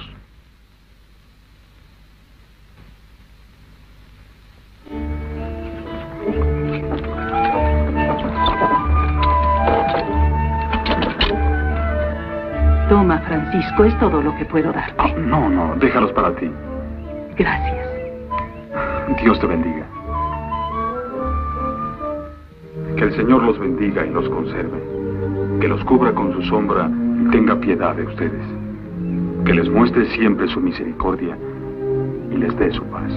Toma, Francisco, es todo lo que puedo darte. No, déjalos para ti. Gracias. Dios te bendiga. Que el Señor los bendiga y los conserve. Que los cubra con su sombra y tenga piedad de ustedes. Que les muestre siempre su misericordia y les dé su paz.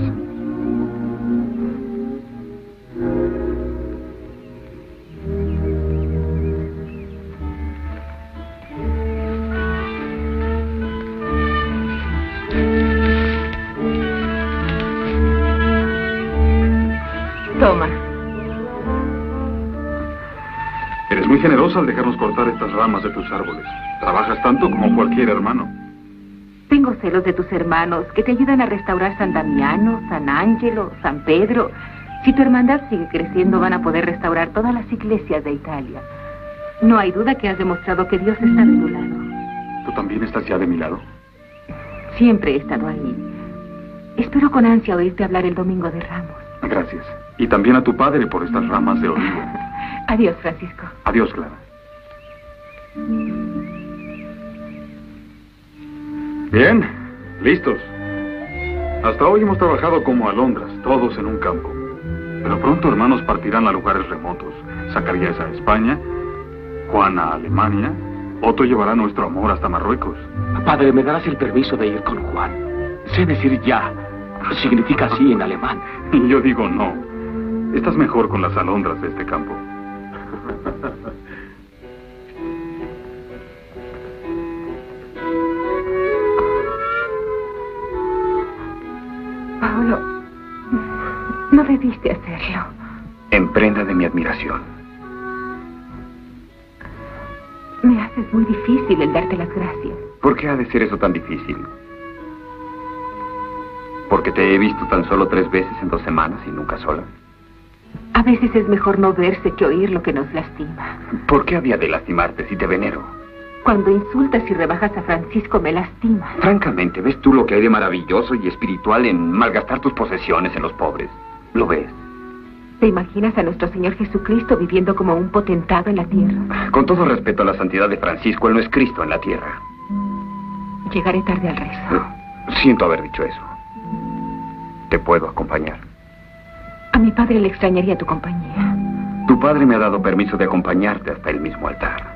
Toma. Eres muy generosa al dejarnos cortar estas ramas de tus árboles. Trabajas tanto como cualquier hermano. Tengo celos de tus hermanos que te ayudan a restaurar San Damiano, San Ángelo, San Pedro. Si tu hermandad sigue creciendo, van a poder restaurar todas las iglesias de Italia. No hay duda que has demostrado que Dios está de tu lado. ¿Tú también estás ya de mi lado? Siempre he estado ahí. Espero con ansia oírte hablar el Domingo de Ramos. Gracias. Y también a tu padre por estas ramas de olivo. Adiós, Francisco. Adiós, Clara. Bien, listos. Hasta hoy hemos trabajado como alondras, todos en un campo. Pero pronto hermanos partirán a lugares remotos. Zacarías a España, Juan a Alemania, Otto llevará nuestro amor hasta Marruecos. Padre, ¿me darás el permiso de ir con Juan? Sé decir ya. Significa sí en alemán. Y yo digo no. Estás mejor con las alondras de este campo. Paolo, no debiste hacerlo. En prenda de mi admiración. Me haces muy difícil el darte las gracias. ¿Por qué ha de ser eso tan difícil? ¿Porque te he visto tan solo 3 veces en 2 semanas y nunca sola? A veces es mejor no verse que oír lo que nos lastima. ¿Por qué había de lastimarte si te venero? Cuando insultas y rebajas a Francisco me lastima. Francamente, ¿ves tú lo que hay de maravilloso y espiritual en malgastar tus posesiones en los pobres? ¿Lo ves? ¿Te imaginas a nuestro Señor Jesucristo viviendo como un potentado en la tierra? Con todo respeto a la santidad de Francisco, él no es Cristo en la tierra. Llegaré tarde al rezo. Siento haber dicho eso. ¿Te puedo acompañar? A mi padre le extrañaría tu compañía. Tu padre me ha dado permiso de acompañarte hasta el mismo altar.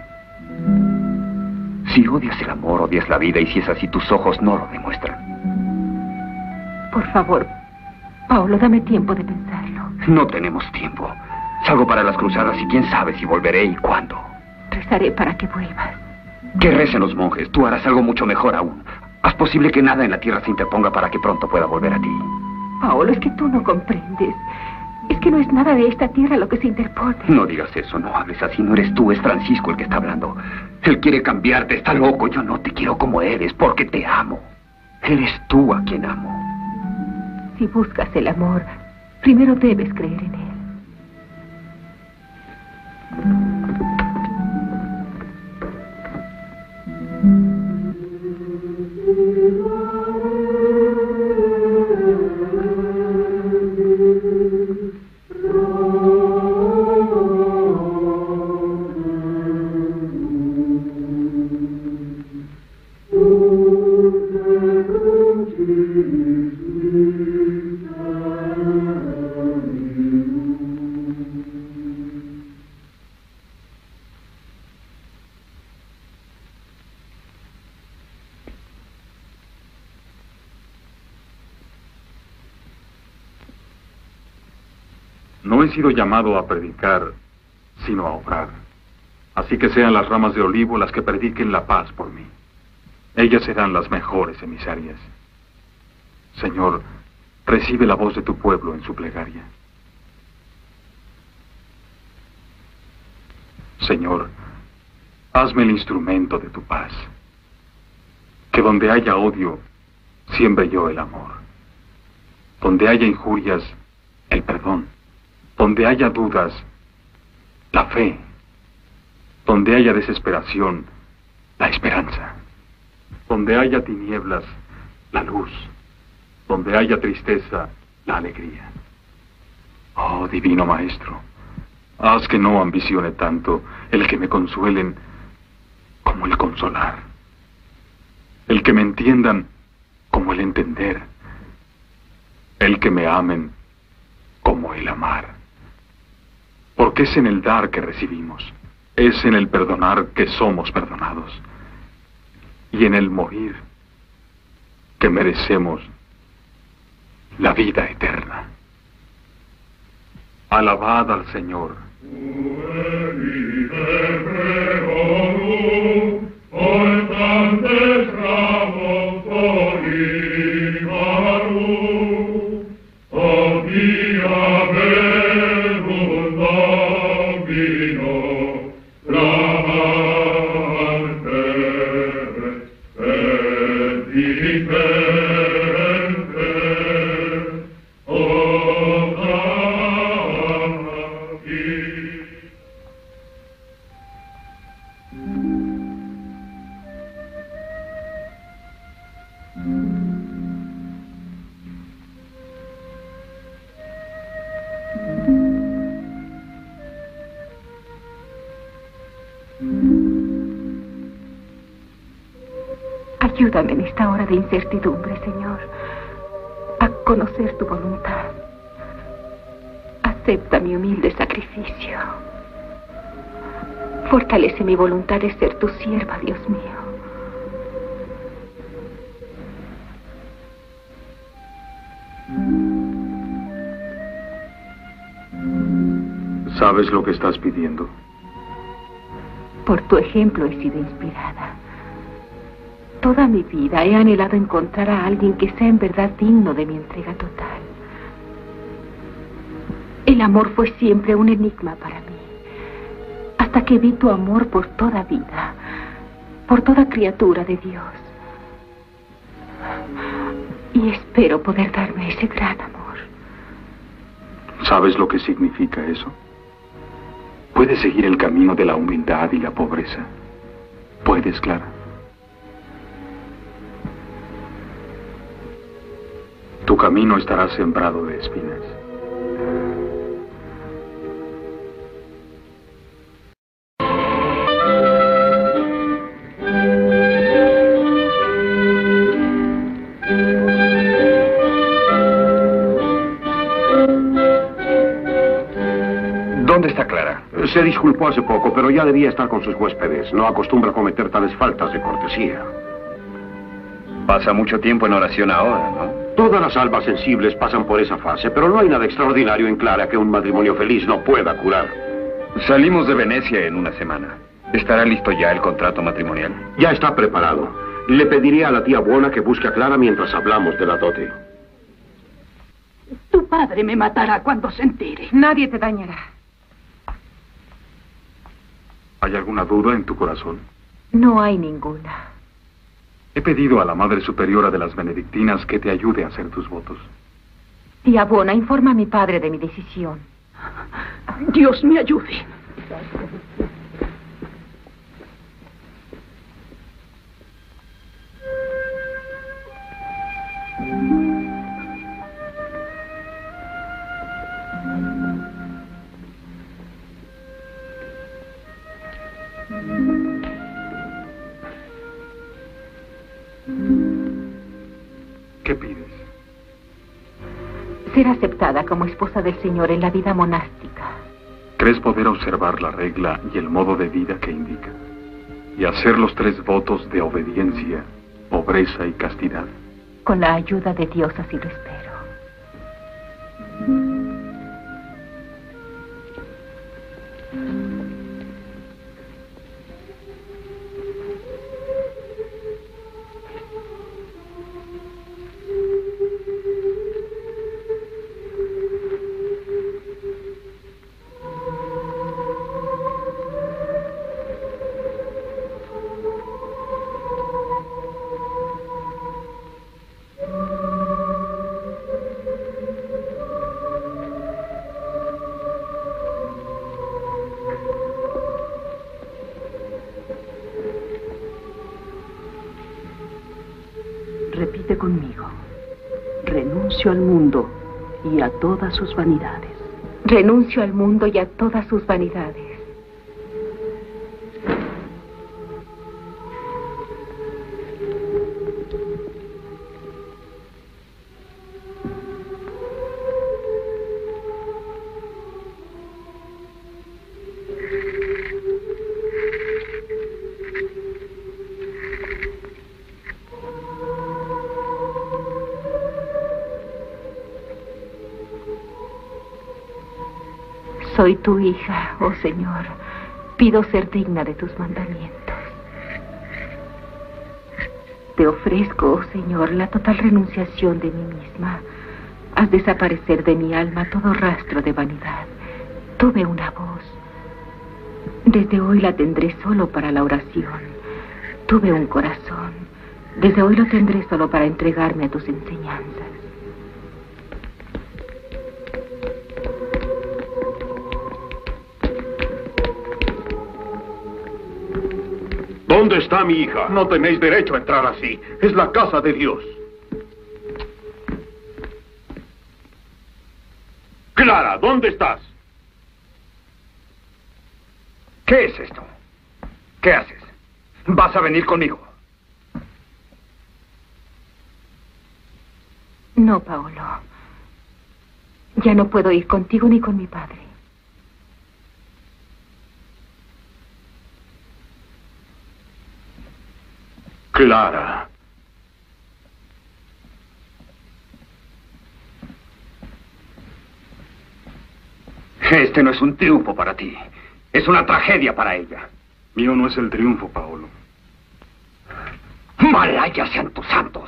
Si odias el amor, odias la vida, y si es así, tus ojos no lo demuestran. Por favor, Paolo, dame tiempo de pensarlo. No tenemos tiempo. Salgo para las cruzadas y quién sabe si volveré y cuándo. Rezaré para que vuelvas. Que recen los monjes. Tú harás algo mucho mejor aún. Haz posible que nada en la tierra se interponga para que pronto pueda volver a ti. Paolo, es que tú no comprendes. Es que no es nada de esta tierra lo que se interpone. No digas eso, no hables así. No eres tú, es Francisco el que está hablando. Él quiere cambiarte, está loco. Yo no te quiero como eres porque te amo. Eres tú a quien amo. Si buscas el amor, primero debes creer en él. No he sido llamado a predicar, sino a obrar. Así que sean las ramas de olivo las que prediquen la paz por mí. Ellas serán las mejores emisarias. Señor, recibe la voz de tu pueblo en su plegaria. Señor, hazme el instrumento de tu paz. Que donde haya odio, siembre yo el amor. Donde haya injurias, el perdón. Donde haya dudas, la fe. Donde haya desesperación, la esperanza. Donde haya tinieblas, la luz. Donde haya tristeza, la alegría. Oh, divino Maestro, haz que no ambicione tanto el que me consuelen como el consolar. El que me entiendan como el entender. El que me amen como el amar. Porque es en el dar que recibimos. Es en el perdonar que somos perdonados. Y en el morir que merecemos la vida eterna. Alabad al Señor. Ayúdame en esta hora de incertidumbre, Señor, a conocer tu voluntad. Acepta mi humilde sacrificio. Fortalece mi voluntad de ser tu sierva, Dios mío. ¿Sabes lo que estás pidiendo? Por tu ejemplo he sido inspirada. Toda mi vida he anhelado encontrar a alguien que sea en verdad digno de mi entrega total. El amor fue siempre un enigma para mí, hasta que vi tu amor por toda vida, por toda criatura de Dios. Y espero poder darme ese gran amor. ¿Sabes lo que significa eso? Puedes seguir el camino de la humildad y la pobreza. Puedes, Clara. Tu camino estará sembrado de espinas. ¿Dónde está Clara? Se disculpó hace poco, pero ya debía estar con sus huéspedes. No acostumbra cometer tales faltas de cortesía. Pasa mucho tiempo en oración ahora, ¿no? Todas las almas sensibles pasan por esa fase, pero no hay nada extraordinario en Clara que un matrimonio feliz no pueda curar. Salimos de Venecia en una semana. ¿Estará listo ya el contrato matrimonial? Ya está preparado. Le pediré a la tía Buona que busque a Clara mientras hablamos de la dote. Tu padre me matará cuando se entere. Nadie te dañará. ¿Hay alguna duda en tu corazón? No hay ninguna. He pedido a la Madre Superiora de las Benedictinas que te ayude a hacer tus votos. Tía Buona, informa a mi padre de mi decisión. Dios me ayude. ¿Qué pides? Ser aceptada como esposa del Señor en la vida monástica. ¿Crees poder observar la regla y el modo de vida que indica? Y hacer los 3 votos de obediencia, pobreza y castidad. Con la ayuda de Dios así lo espero. Repite conmigo. Renuncio al mundo y a todas sus vanidades. Renuncio al mundo y a todas sus vanidades. Soy tu hija, oh Señor. Pido ser digna de tus mandamientos. Te ofrezco, oh Señor, la total renunciación de mí misma. Haz desaparecer de mi alma todo rastro de vanidad. Tuve una voz. Desde hoy la tendré solo para la oración. Tuve un corazón. Desde hoy lo tendré solo para entregarme a tus enseñanzas. ¿Dónde está mi hija? No tenéis derecho a entrar así. Es la casa de Dios. Clara, ¿dónde estás? ¿Qué es esto? ¿Qué haces? ¿Vas a venir conmigo? No, Paolo. Ya no puedo ir contigo ni con mi padre. Clara. Este no es un triunfo para ti. Es una tragedia para ella. Mío no es el triunfo, Paolo. ¡Malaya sean tus santos!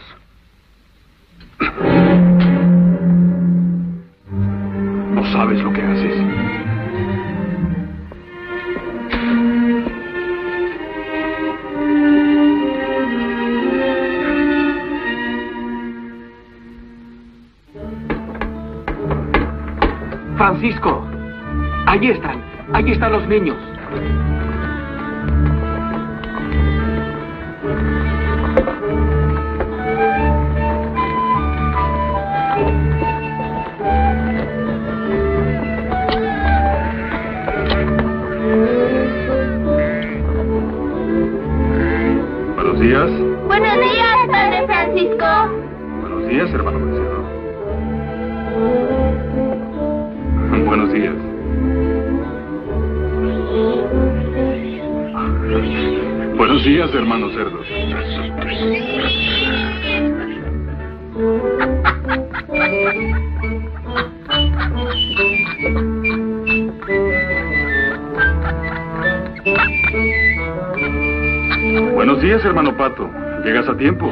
No sabes lo que haces. Francisco, allí están los niños. Buenos días. Buenos días, Padre Francisco. Buenos días, hermano Mercedo. Buenos días. Buenos días, hermano Cerdos. Buenos días, hermano Pato. Llegas a tiempo.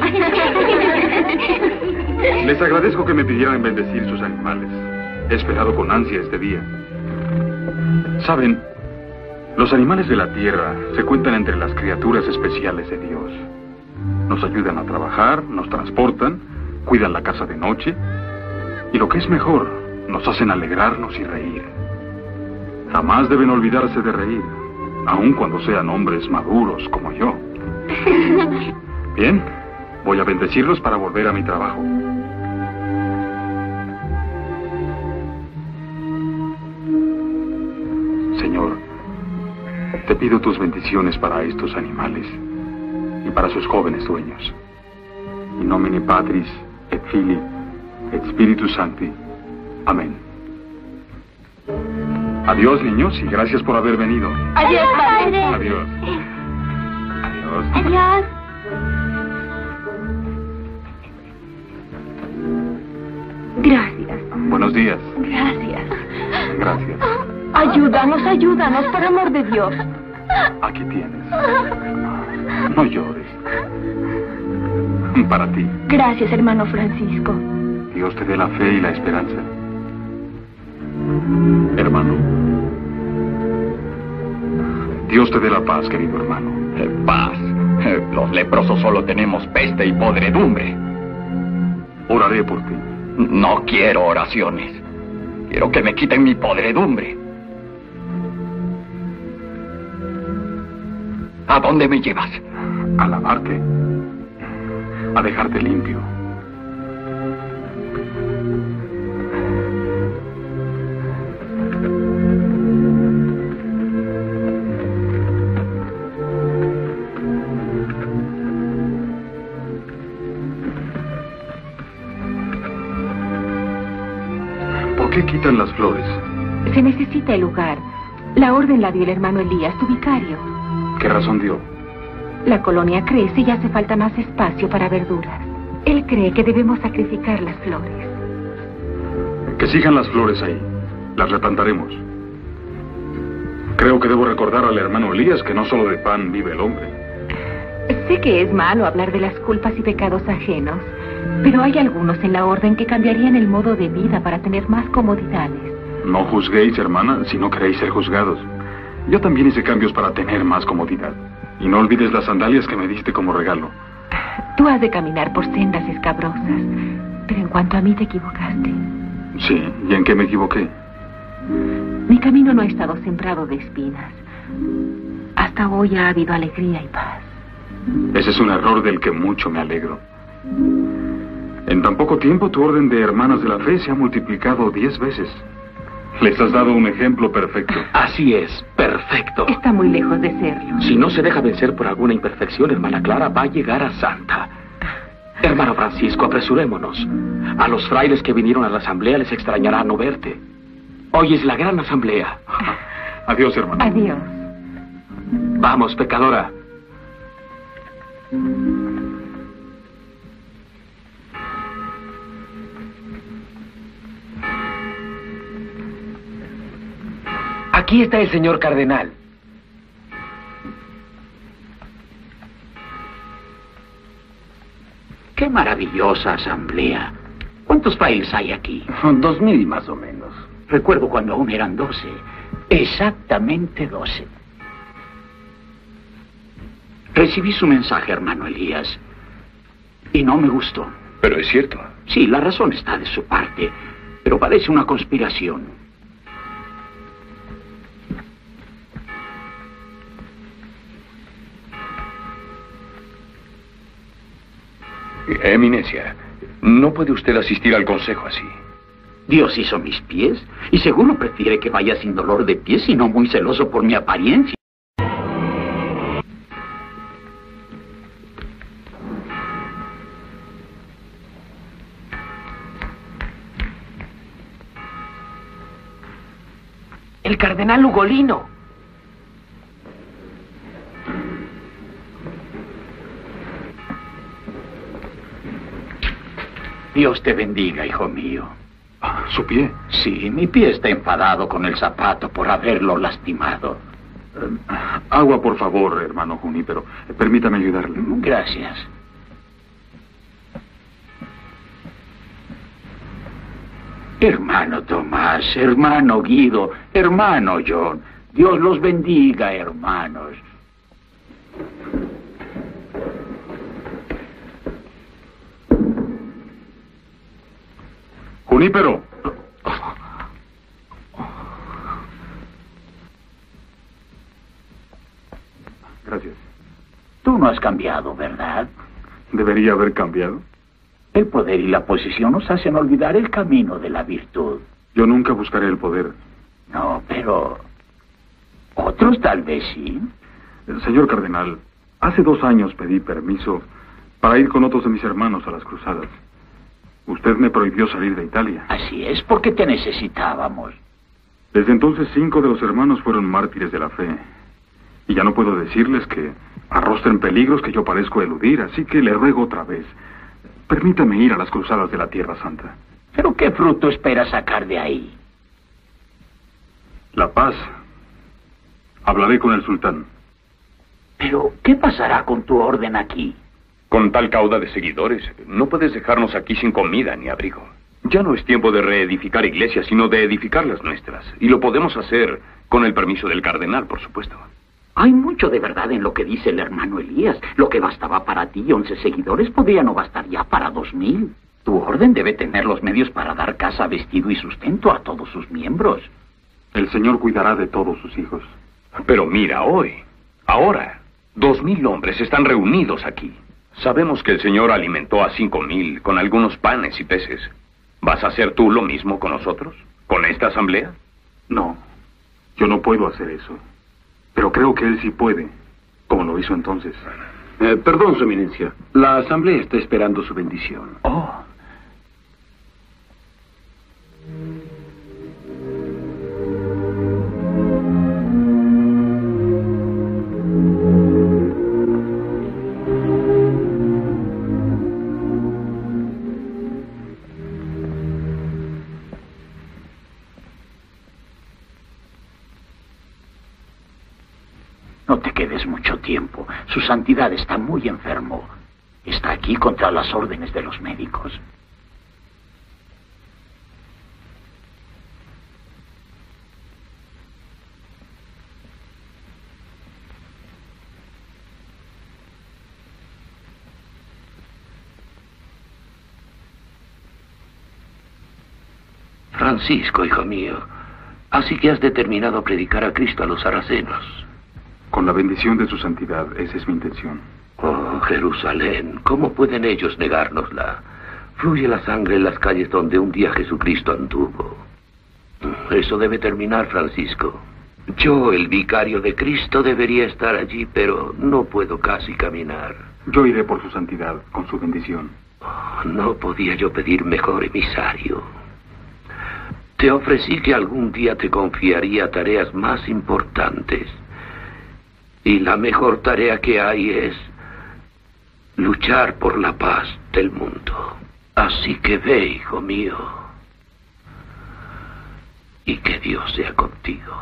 Les agradezco que me pidieran bendecir sus animales. He esperado con ansia este día. Saben, los animales de la tierra se cuentan entre las criaturas especiales de Dios. Nos ayudan a trabajar, nos transportan, cuidan la casa de noche y lo que es mejor, nos hacen alegrarnos y reír. Jamás deben olvidarse de reír, aun cuando sean hombres maduros como yo. Bien, voy a bendecirlos para volver a mi trabajo. Señor, te pido tus bendiciones para estos animales y para sus jóvenes dueños. In nomine Patris et Filii et Spiritus Sancti. Amén. Adiós, niños, y gracias por haber venido. Adiós, Padre. Adiós. Adiós. Adiós. Gracias. Buenos días. Gracias. Gracias. Ayúdanos, por amor de Dios. Aquí tienes. No llores. Para ti. Gracias, hermano Francisco. Dios te dé la fe y la esperanza. Hermano. Dios te dé la paz, querido hermano. Paz. Los leprosos solo tenemos peste y podredumbre. Oraré por ti. No quiero oraciones. Quiero que me quiten mi podredumbre. ¿A dónde me llevas? A lavarte. a dejarte limpio. ¿Por qué quitan las flores? Se necesita el lugar. La orden la dio el hermano Elías, tu vicario. ¿Qué razón dio? La colonia crece y hace falta más espacio para verduras. Él cree que debemos sacrificar las flores. Que sigan las flores ahí. Las replantaremos. Creo que debo recordar al hermano Elías que no solo de pan vive el hombre. Sé que es malo hablar de las culpas y pecados ajenos, pero hay algunos en la orden que cambiarían el modo de vida para tener más comodidades. No juzguéis, hermana, si no queréis ser juzgados. Yo también hice cambios para tener más comodidad. Y no olvides las sandalias que me diste como regalo. Tú has de caminar por sendas escabrosas, pero en cuanto a mí te equivocaste. Sí, ¿y en qué me equivoqué? Mi camino no ha estado sembrado de espinas. Hasta hoy ha habido alegría y paz. Ese es un error del que mucho me alegro. En tan poco tiempo tu orden de hermanas de la fe se ha multiplicado 10 veces. Les has dado un ejemplo perfecto. Así es, perfecto. Está muy lejos de serlo. Si no se deja vencer por alguna imperfección, hermana Clara va a llegar a santa. Hermano Francisco, apresurémonos. A los frailes que vinieron a la asamblea les extrañará no verte. Hoy es la gran asamblea. Adiós, hermano. Adiós. Vamos, pecadora. Aquí está el señor cardenal. ¡Qué maravillosa asamblea! ¿Cuántos frailes hay aquí? 2000 más o menos. Recuerdo cuando aún eran 12. Exactamente 12. Recibí su mensaje, hermano Elías, y no me gustó. Pero es cierto. Sí, la razón está de su parte, pero parece una conspiración. Eminencia, no puede usted asistir al consejo así. Dios hizo mis pies y seguro prefiere que vaya sin dolor de pies y no muy celoso por mi apariencia. El cardenal Ugolino. Dios te bendiga, hijo mío. ¿Su pie? Sí, mi pie está enfadado con el zapato por haberlo lastimado. Agua, por favor, hermano Junípero. Permítame ayudarle. Gracias. Hermano Tomás, hermano Guido, hermano John. Dios los bendiga, hermanos. Junípero. Gracias. Tú no has cambiado, ¿verdad? ¿Debería haber cambiado? El poder y la posición nos hacen olvidar el camino de la virtud. Yo nunca buscaré el poder. No, pero... otros tal vez sí. Señor cardenal, hace 2 años pedí permiso para ir con otros de mis hermanos a las cruzadas. Usted me prohibió salir de Italia. Así es, porque te necesitábamos. Desde entonces 5 de los hermanos fueron mártires de la fe. Y ya no puedo decirles que arrostren peligros que yo parezco eludir, así que le ruego otra vez. Permítame ir a las cruzadas de la Tierra Santa. ¿Pero qué fruto esperas sacar de ahí? La paz. Hablaré con el sultán. ¿Pero qué pasará con tu orden aquí? Con tal cauda de seguidores, no puedes dejarnos aquí sin comida ni abrigo. Ya no es tiempo de reedificar iglesias, sino de edificar las nuestras. Y lo podemos hacer con el permiso del cardenal, por supuesto. Hay mucho de verdad en lo que dice el hermano Elías. Lo que bastaba para ti y 11 seguidores podría no bastar ya para 2000. Tu orden debe tener los medios para dar casa, vestido y sustento a todos sus miembros. El Señor cuidará de todos sus hijos. Pero mira, hoy, ahora, 2000 hombres están reunidos aquí. Sabemos que el Señor alimentó a 5,000 con algunos panes y peces. ¿Vas a hacer tú lo mismo con nosotros? ¿Con esta asamblea? No, yo no puedo hacer eso. Pero creo que Él sí puede, como lo hizo entonces. Perdón, Su Eminencia. La asamblea está esperando su bendición. Oh. No te quedes mucho tiempo. Su santidad está muy enfermo. Está aquí contra las órdenes de los médicos. Francisco, hijo mío, así que has determinado predicar a Cristo a los saracenos. Con la bendición de su santidad, esa es mi intención. Oh, Jerusalén, ¿cómo pueden ellos negárnosla? Fluye la sangre en las calles donde un día Jesucristo anduvo. Eso debe terminar, Francisco. Yo, el vicario de Cristo, debería estar allí, pero no puedo casi caminar. Yo iré por su santidad, con su bendición. Oh, no podía yo pedir mejor emisario. Te ofrecí que algún día te confiaría tareas más importantes. Y la mejor tarea que hay es luchar por la paz del mundo. Así que ve, hijo mío, y que Dios sea contigo.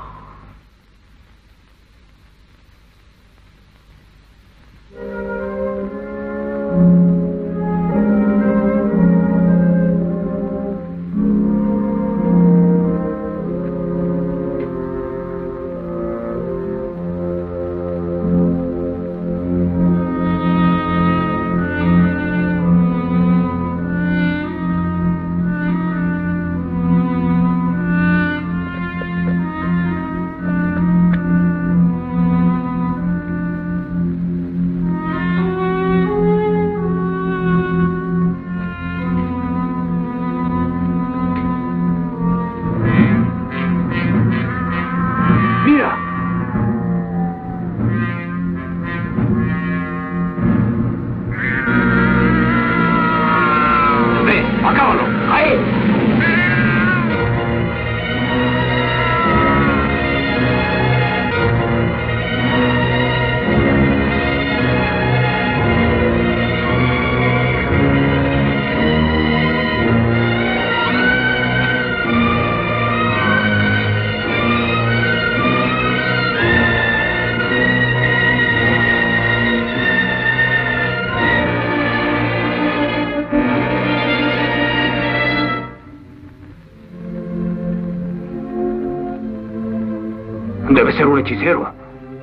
Debe ser un hechicero.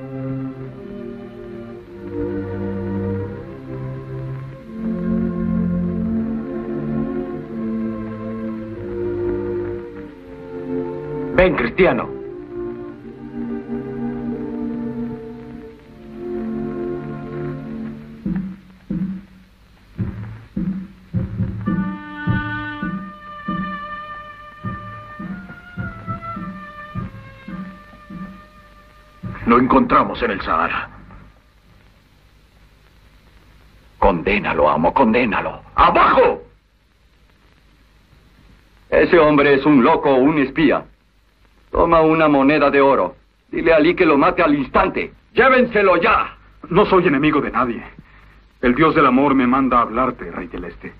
Ven, cristiano. Lo encontramos en el Sahara. Condénalo, amo, condénalo. ¡Abajo! Ese hombre es un loco o un espía. Toma una moneda de oro. Dile a Ali que lo mate al instante. ¡Llévenselo ya! No soy enemigo de nadie. El Dios del amor me manda a hablarte, Rey Celeste.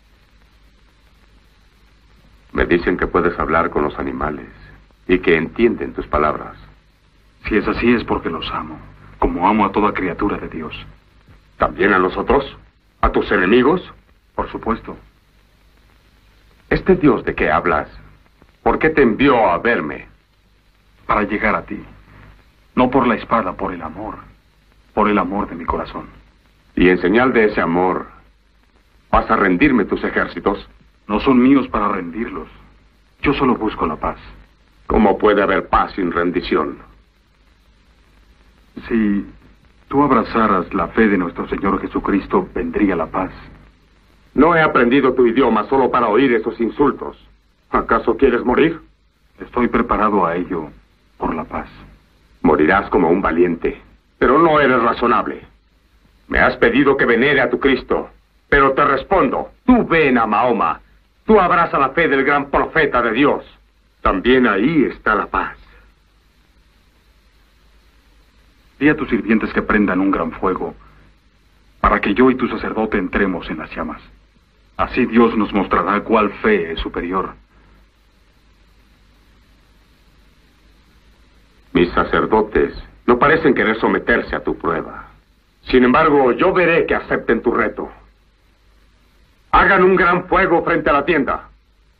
Me dicen que puedes hablar con los animales y que entienden tus palabras. Si es así es porque los amo, como amo a toda criatura de Dios. ¿También a nosotros? ¿A tus enemigos? Por supuesto. ¿Este Dios de qué hablas? ¿Por qué te envió a verme? Para llegar a ti. No por la espada, por el amor. Por el amor de mi corazón. Y en señal de ese amor, ¿vas a rendirme tus ejércitos? No son míos para rendirlos. Yo solo busco la paz. ¿Cómo puede haber paz sin rendición? tú abrazaras la fe de nuestro Señor Jesucristo, vendría la paz. No he aprendido tu idioma solo para oír esos insultos. ¿Acaso quieres morir? Estoy preparado a ello por la paz. Morirás como un valiente, pero no eres razonable. Me has pedido que venere a tu Cristo, pero te respondo, tú ven a Mahoma, tú abraza la fe del gran profeta de Dios. También ahí está la paz. Di a tus sirvientes que prendan un gran fuego, para que yo y tu sacerdote entremos en las llamas. Así Dios nos mostrará cuál fe es superior. Mis sacerdotes no parecen querer someterse a tu prueba. Sin embargo, yo veré que acepten tu reto. Hagan un gran fuego frente a la tienda.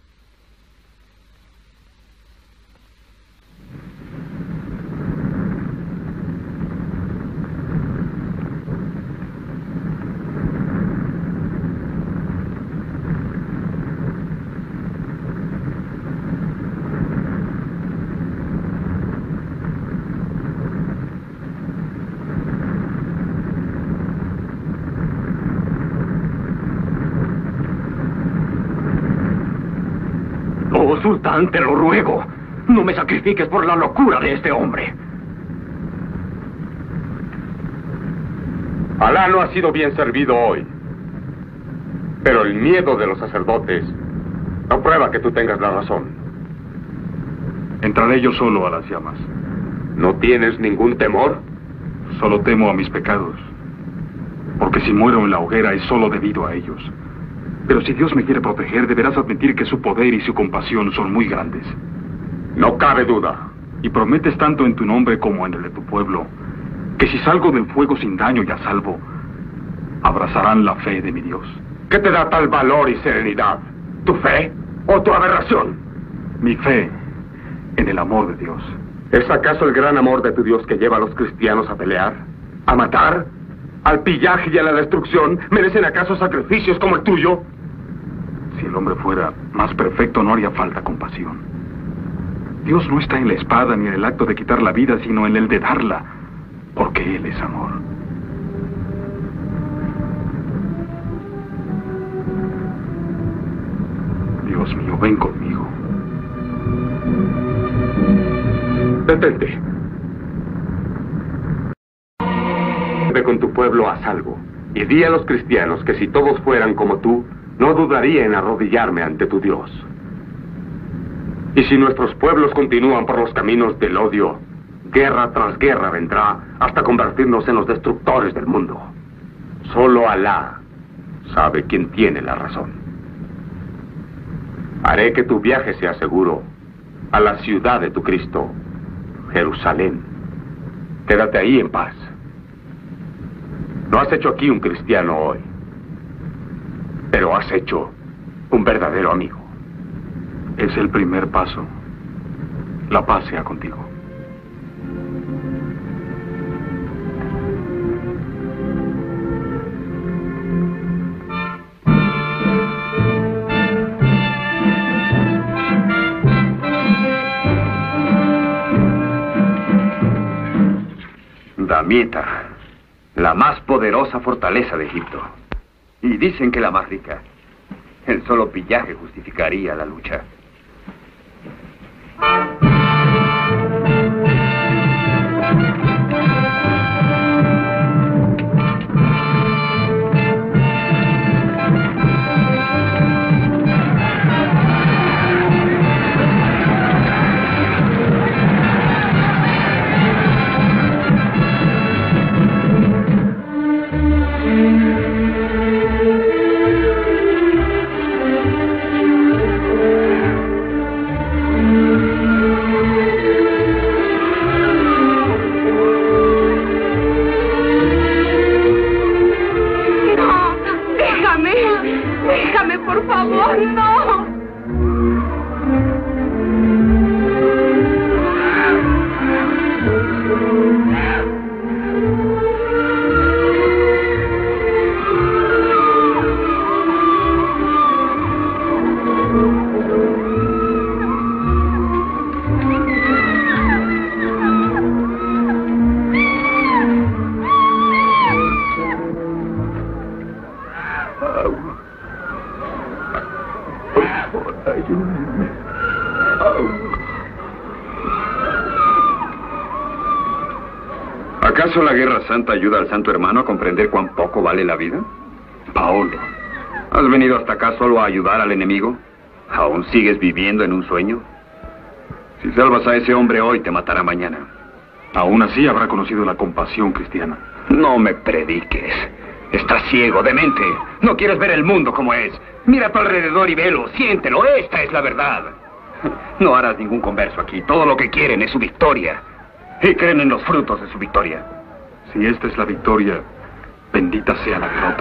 Oh, sultán, te lo ruego. No me sacrifiques por la locura de este hombre. Alá no ha sido bien servido hoy. Pero el miedo de los sacerdotes no prueba que tú tengas la razón. Entraré yo solo a las llamas. ¿No tienes ningún temor? Solo temo a mis pecados. Porque si muero en la hoguera es solo debido a ellos. Pero si Dios me quiere proteger, deberás admitir que su poder y su compasión son muy grandes. No cabe duda. Y prometes tanto en tu nombre como en el de tu pueblo, que si salgo del fuego sin daño y a salvo, abrazarán la fe de mi Dios. ¿Qué te da tal valor y serenidad? ¿Tu fe o tu aberración? Mi fe en el amor de Dios. ¿Es acaso el gran amor de tu Dios que lleva a los cristianos a pelear? ¿A matar? ¿Al pillaje y a la destrucción? ¿Merecen acaso sacrificios como el tuyo? Si el hombre fuera más perfecto, no haría falta compasión. Dios no está en la espada ni en el acto de quitar la vida, sino en el de darla, porque Él es amor. Dios mío, ven conmigo. Detente. Ve con tu pueblo a salvo y di a los cristianos que si todos fueran como tú, no dudaría en arrodillarme ante tu Dios. Y si nuestros pueblos continúan por los caminos del odio, guerra tras guerra vendrá hasta convertirnos en los destructores del mundo. Solo Alá sabe quién tiene la razón. Haré que tu viaje sea seguro a la ciudad de tu Cristo, Jerusalén. Quédate ahí en paz. No has hecho aquí un cristiano hoy, pero has hecho un verdadero amigo. Es el primer paso. La paz sea contigo. Damieta, la más poderosa fortaleza de Egipto. Y dicen que la más rica. El solo pillaje justificaría la lucha. favor, ayúdenme. ¿Acaso la Guerra Santa ayuda al Santo Hermano a comprender cuán poco vale la vida? Paolo, ¿has venido hasta acá solo a ayudar al enemigo? ¿Aún sigues viviendo en un sueño? Si salvas a ese hombre hoy, te matará mañana. aún así habrá conocido la compasión cristiana. No me prediques. Estás ciego, demente. No quieres ver el mundo como es. Mira a tu alrededor y velo, siéntelo. Esta es la verdad. No harás ningún converso aquí. Todo lo que quieren es su victoria. Y creen en los frutos de su victoria. Si esta es la victoria, bendita sea la derrota.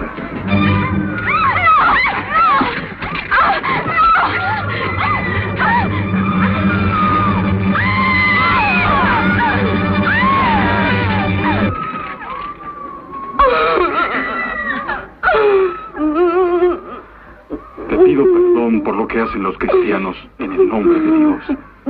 Te pido perdón por lo que hacen los cristianos en el nombre de Dios.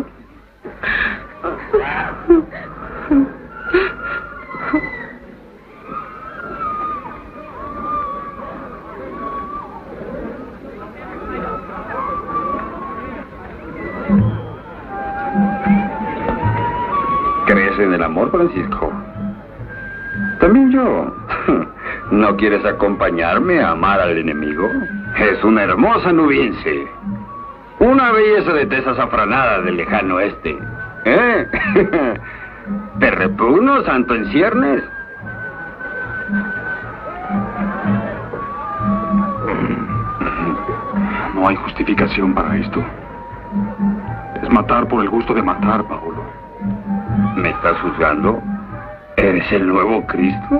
¿Crees en el amor, Francisco? También yo. ¿No quieres acompañarme a amar al enemigo? Es una hermosa nubiense. Una belleza de tez azafranada del lejano oeste. ¿Eh? ¿Te repugno, santo en ciernes? No hay justificación para esto. Es matar por el gusto de matar, Paolo. ¿Me estás juzgando? ¿Eres el nuevo Cristo?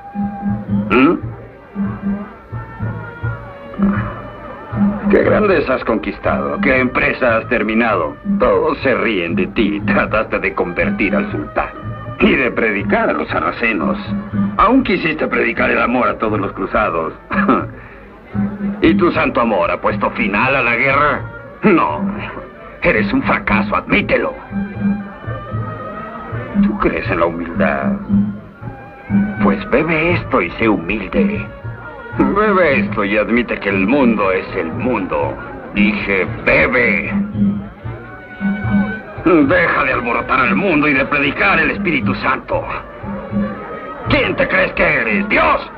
¿Qué grandeza has conquistado? ¿Qué empresa has terminado? Todos se ríen de ti. Trataste de convertir al sultán y de predicar a los sarracenos. Aún quisiste predicar el amor a todos los cruzados. ¿Y tu santo amor ha puesto final a la guerra? No. Eres un fracaso, admítelo. ¿Tú crees en la humildad? Pues bebe esto y sé humilde. Bebe esto y admite que el mundo es el mundo. Dije, bebe. Deja de alborotar al mundo y de predicar el Espíritu Santo. ¿Quién te crees que eres? ¡Dios!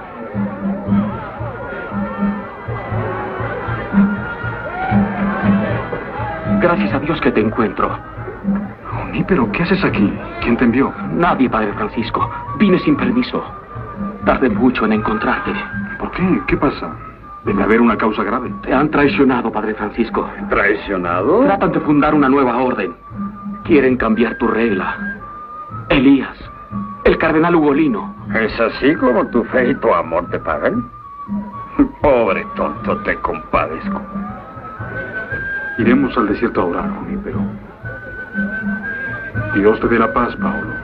Gracias a Dios que te encuentro. Oni, ¿pero qué haces aquí? ¿Quién te envió? Nadie, Padre Francisco. Vine sin permiso. Tardé mucho en encontrarte. ¿Por qué? ¿Qué pasa? Debe haber una causa grave. Te han traicionado, Padre Francisco. ¿Traicionado? Tratan de fundar una nueva orden. Quieren cambiar tu regla. Elías, el cardenal Ugolino. ¿Es así como tu fe y tu amor te pagan? Pobre tonto, te compadezco. Iremos al desierto a orar, Oni, pero... Dios te dé la paz, Paolo.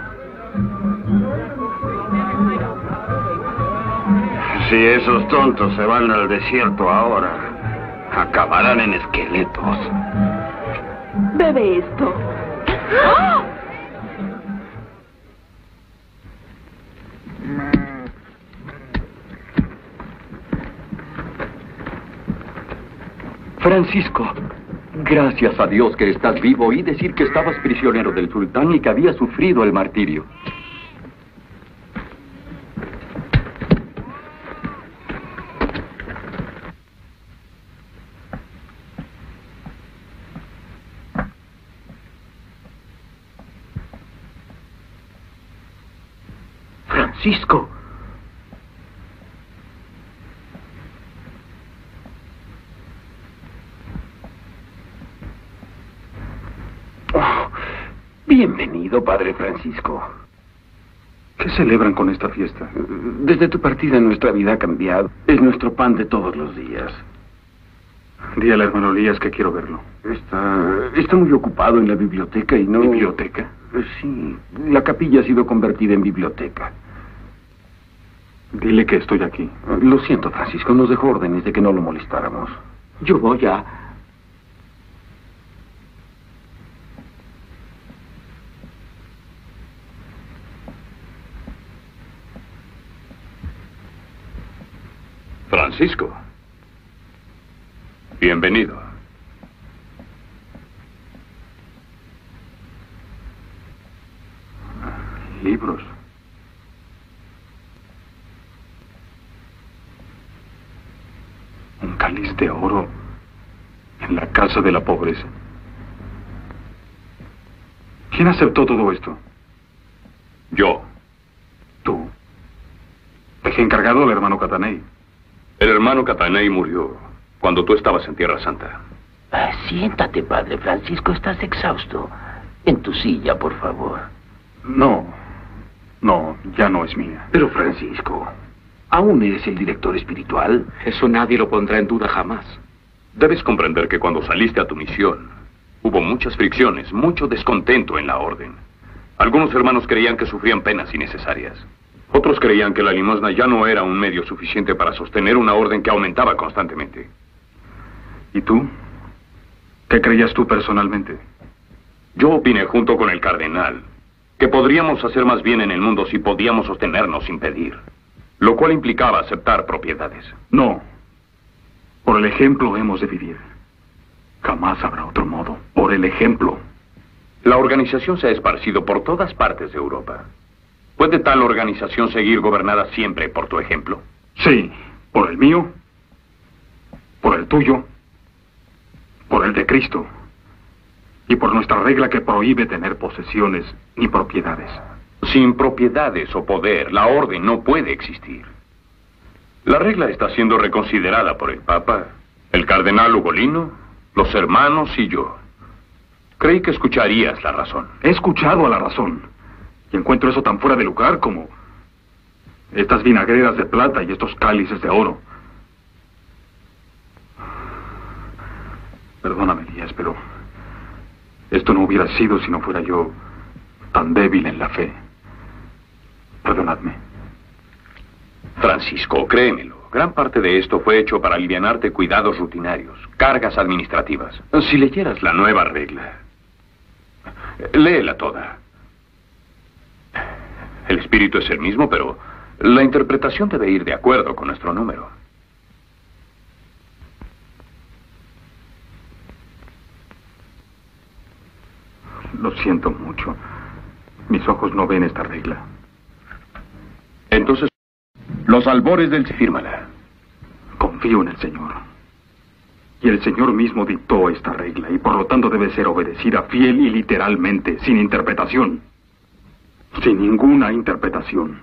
Si esos tontos se van al desierto ahora, acabarán en esqueletos. Bebe esto. ¡Ah! Francisco, gracias a Dios que estás vivo y decir que estabas prisionero del sultán y que había sufrido el martirio. Francisco. Bienvenido, Padre Francisco. ¿Qué celebran con esta fiesta? Desde tu partida nuestra vida ha cambiado. Es nuestro pan de todos los días. Di al hermano Elías que quiero verlo. Está muy ocupado en la biblioteca y no... ¿Biblioteca? Sí, la capilla ha sido convertida en biblioteca. Dile que estoy aquí. Lo siento, Francisco, nos dejó órdenes de que no lo molestáramos. Yo voy a... Francisco. Bienvenido. de oro en la casa de la pobreza. ¿Quién aceptó todo esto? Yo. Tú. Dejé encargado al hermano Catanei. El hermano Catanei murió cuando tú estabas en Tierra Santa. Siéntate, padre Francisco, estás exhausto. En tu silla, por favor. No, ya no es mía. Pero Francisco, ¿aún eres el director espiritual? Eso nadie lo pondrá en duda jamás. Debes comprender que cuando saliste a tu misión, hubo muchas fricciones, mucho descontento en la orden. Algunos hermanos creían que sufrían penas innecesarias. Otros creían que la limosna ya no era un medio suficiente para sostener una orden que aumentaba constantemente. ¿Y tú? ¿Qué creías tú personalmente? Yo opiné junto con el cardenal que podríamos hacer más bien en el mundo si podíamos sostenernos sin pedir, lo cual implicaba aceptar propiedades. No. Por el ejemplo hemos de vivir. Jamás habrá otro modo. Por el ejemplo. La organización se ha esparcido por todas partes de Europa. ¿Puede tal organización seguir gobernada siempre por tu ejemplo? Sí, por el mío, por el tuyo, por el de Cristo y por nuestra regla que prohíbe tener posesiones ni propiedades. Sin propiedades o poder, la orden no puede existir. La regla está siendo reconsiderada por el Papa, el cardenal Ugolino, los hermanos y yo. Creí que escucharías la razón. He escuchado a la razón. Y encuentro eso tan fuera de lugar como estas vinagreras de plata y estos cálices de oro. Perdóname, Elías, pero esto no hubiera sido si no fuera yo tan débil en la fe. Perdonadme. Francisco, créemelo. Gran parte de esto fue hecho para alivianarte cuidados rutinarios, cargas administrativas. Si leyeras la nueva regla, léela toda. El espíritu es el mismo, pero la interpretación debe ir de acuerdo con nuestro número. Lo siento mucho. Mis ojos no ven esta regla. Entonces, los albores del... Fírmala. Confío en el Señor. Y el Señor mismo dictó esta regla, y por lo tanto debe ser obedecida fiel y literalmente, sin interpretación. Sin ninguna interpretación.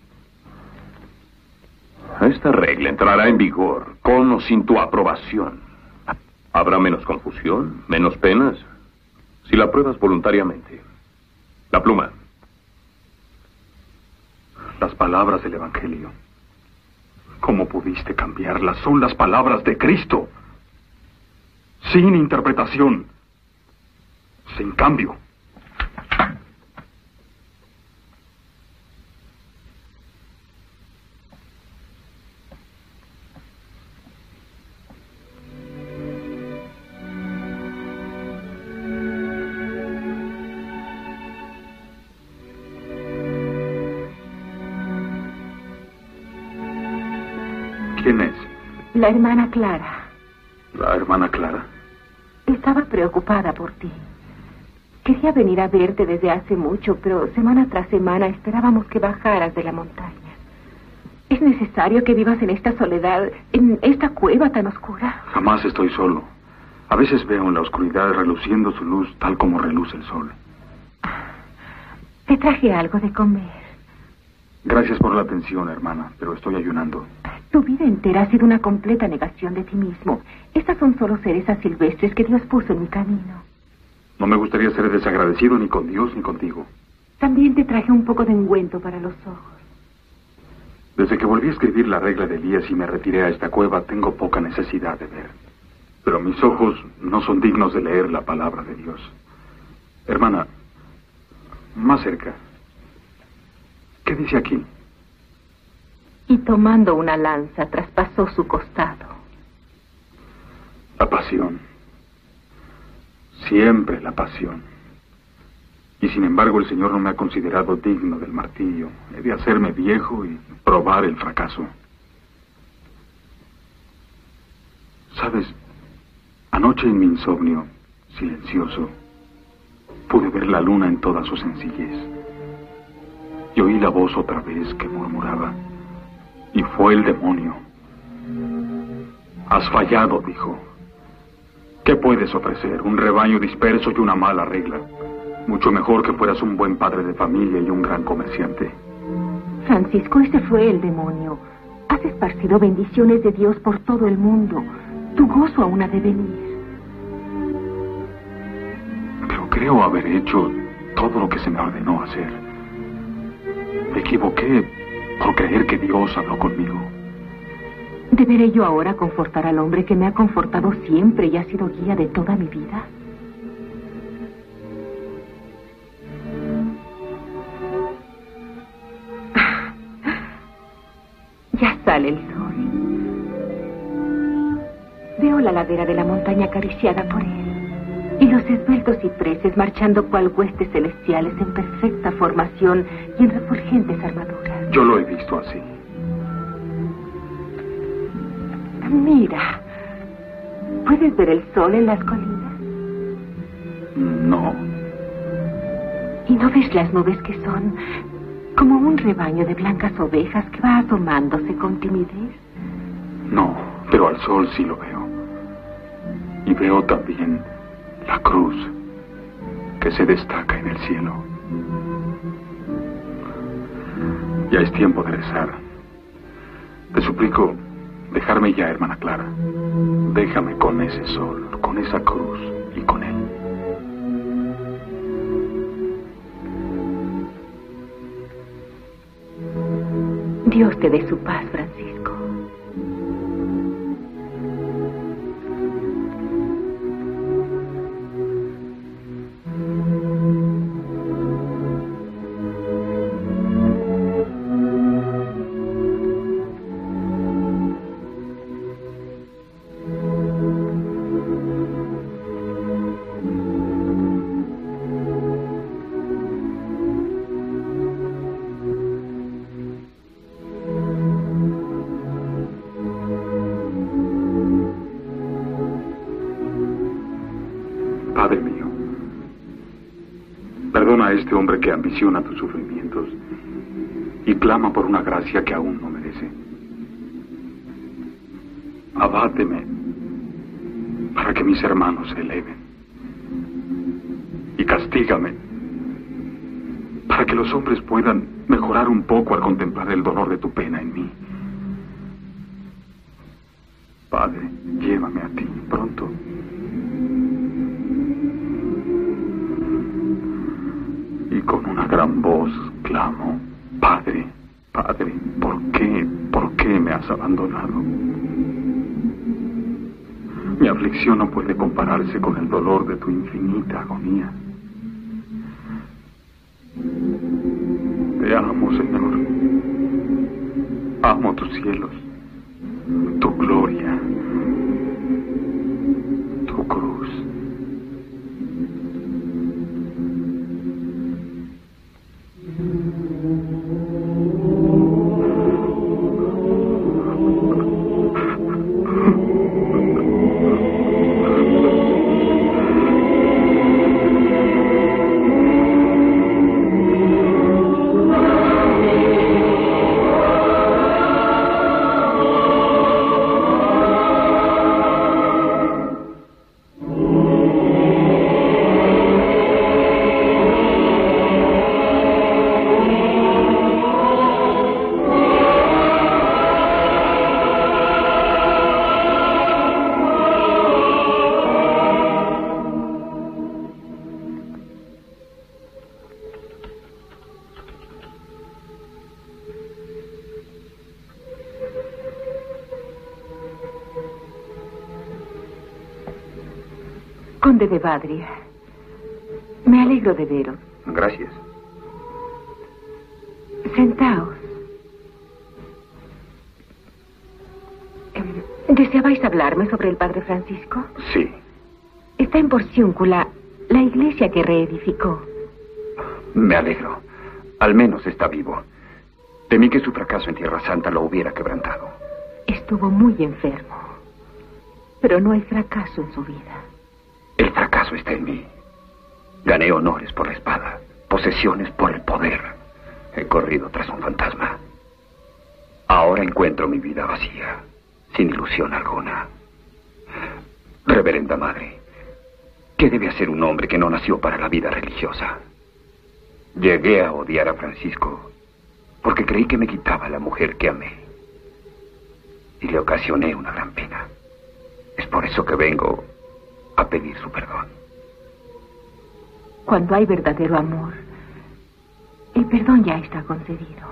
Esta regla entrará en vigor, con o sin tu aprobación. Habrá menos confusión, menos penas, si la apruebas voluntariamente. La pluma. Las palabras del Evangelio. ¿Cómo pudiste cambiarlas? Son las palabras de Cristo. Sin interpretación. Sin cambio. ¿Quién es? La hermana Clara. La hermana Clara. Estaba preocupada por ti. Quería venir a verte desde hace mucho, pero semana tras semana esperábamos que bajaras de la montaña. ¿Es necesario que vivas en esta soledad, en esta cueva tan oscura? Jamás estoy solo. A veces veo en la oscuridad reluciendo su luz tal como reluce el sol. Te traje algo de comer. Gracias por la atención, hermana, pero estoy ayunando. Tu vida entera ha sido una completa negación de ti mismo. Estas son solo cerezas silvestres que Dios puso en mi camino. No me gustaría ser desagradecido ni con Dios ni contigo. También te traje un poco de ungüento para los ojos. Desde que volví a escribir la regla de Elías y me retiré a esta cueva, tengo poca necesidad de ver. Pero mis ojos no son dignos de leer la palabra de Dios. Hermana, más cerca. ¿Qué dice aquí? Y tomando una lanza, traspasó su costado. La pasión. Siempre la pasión. Y sin embargo el Señor no me ha considerado digno del martirio. He de hacerme viejo y probar el fracaso. ¿Sabes? Anoche en mi insomnio, silencioso, pude ver la luna en toda su sencillez. Y oí la voz otra vez que murmuraba. Y fue el demonio. Has fallado, dijo. ¿Qué puedes ofrecer? Un rebaño disperso y una mala regla. Mucho mejor que fueras un buen padre de familia y un gran comerciante. Francisco, ese fue el demonio. Has esparcido bendiciones de Dios por todo el mundo. Tu gozo aún ha de venir. Pero creo haber hecho todo lo que se me ordenó hacer. Me equivoqué por creer que Dios habló conmigo. ¿Deberé yo ahora confortar al hombre que me ha confortado siempre y ha sido guía de toda mi vida? Ya sale el sol. Veo la ladera de la montaña acariciada por él y los esbeltos cipreses marchando cual huestes celestiales en perfecta formación y en refulgentes armaduras. Yo lo he visto así. Mira, ¿puedes ver el sol en las colinas? No. ¿Y no ves las nubes que son como un rebaño de blancas ovejas que va asomándose con timidez? No, pero al sol sí lo veo. Y veo también la cruz que se destaca en el cielo. Ya es tiempo de rezar. Te suplico dejarme ya, hermana Clara. Déjame con ese sol, con esa cruz y con él. Dios te dé su paz, Francisco. Padre mío, perdona a este hombre que ambiciona tus sufrimientos y clama por una gracia que aún no merece. Abáteme para que mis hermanos se eleven. Y castígame para que los hombres puedan mejorar un poco al contemplar el dolor de tu pena en mí. Padre, llévame a ti pronto. Y con una gran voz clamo: Padre, Padre, ¿por qué me has abandonado? Mi aflicción no puede compararse con el dolor de tu infinita agonía. Te amo, Señor. Amo tus cielos, tu gloria, tu cruz. Conde de Badria, me alegro de veros. Gracias. Sentaos. ¿Deseabais hablarme sobre el padre Francisco? Sí. Está en Porciúncula, la iglesia que reedificó. Me alegro. Al menos está vivo. Temí que su fracaso en Tierra Santa lo hubiera quebrantado. Estuvo muy enfermo, pero no hay fracaso en su vida. El fracaso está en mí. Gané honores por la espada, posesiones por el poder. He corrido tras un fantasma. Ahora encuentro mi vida vacía, sin ilusión alguna. Reverenda Madre, ¿qué debe hacer un hombre que no nació para la vida religiosa? Llegué a odiar a Francisco porque creí que me quitaba la mujer que amé. Y le ocasioné una gran pena. Es por eso que vengo a pedir su perdón. Cuando hay verdadero amor, el perdón ya está concedido.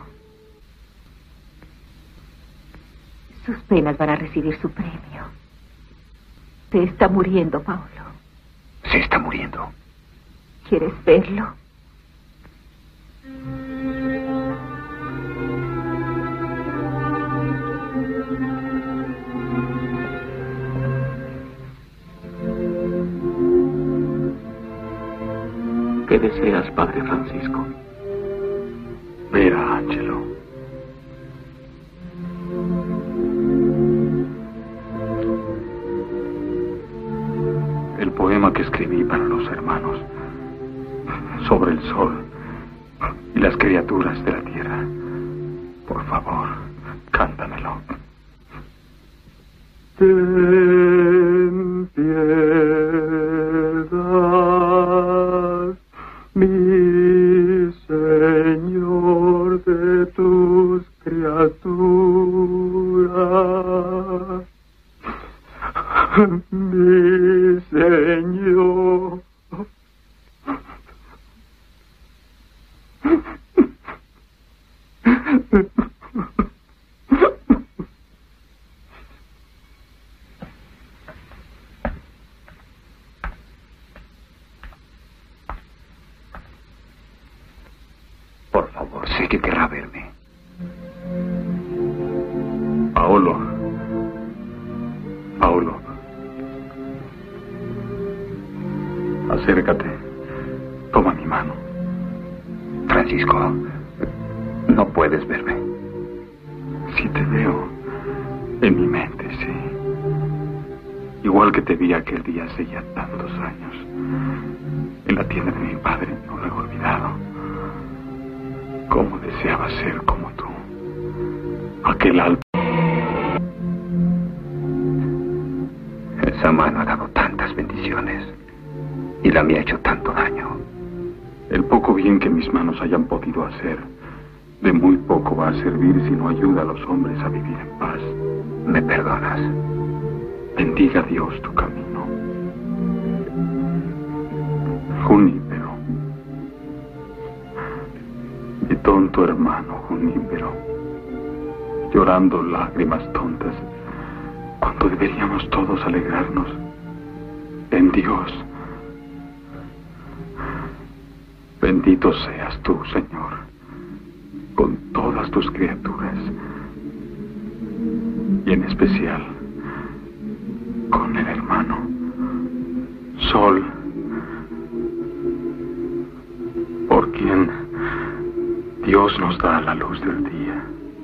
Sus penas van a recibir su premio. Se está muriendo, Paulo. Se está muriendo. ¿Quieres verlo? ¿Qué deseas, Padre Francisco? Ver a Ángelo. El poema que escribí para los hermanos sobre el sol y las criaturas de la tierra. Por favor, cántamelo. Ten piedad, mi Señor, de tus criaturas. Mi Señor. Por favor, sé que querrá verme. Paulo. Paulo. Acércate. Toma mi mano. Francisco, no puedes verme. Sí te veo. En mi mente, sí. Igual que te vi aquel día hace ya tantos años. En la tienda de mi padre, no lo he olvidado. Cómo deseaba ser como tú. Aquel alto. Esa mano ha dado tantas bendiciones. Y la mía ha hecho tanto daño. El poco bien que mis manos hayan podido hacer, de muy poco va a servir si no ayuda a los hombres a vivir en paz. ¿Me perdonas? Bendiga Dios tu camino. Junípero. Mi tonto hermano Junípero. Llorando lágrimas tontas, cuando deberíamos todos alegrarnos en Dios. Bendito seas tú, Señor, con todas tus criaturas, y en especial con el hermano Sol, por quien Dios nos da la luz del día.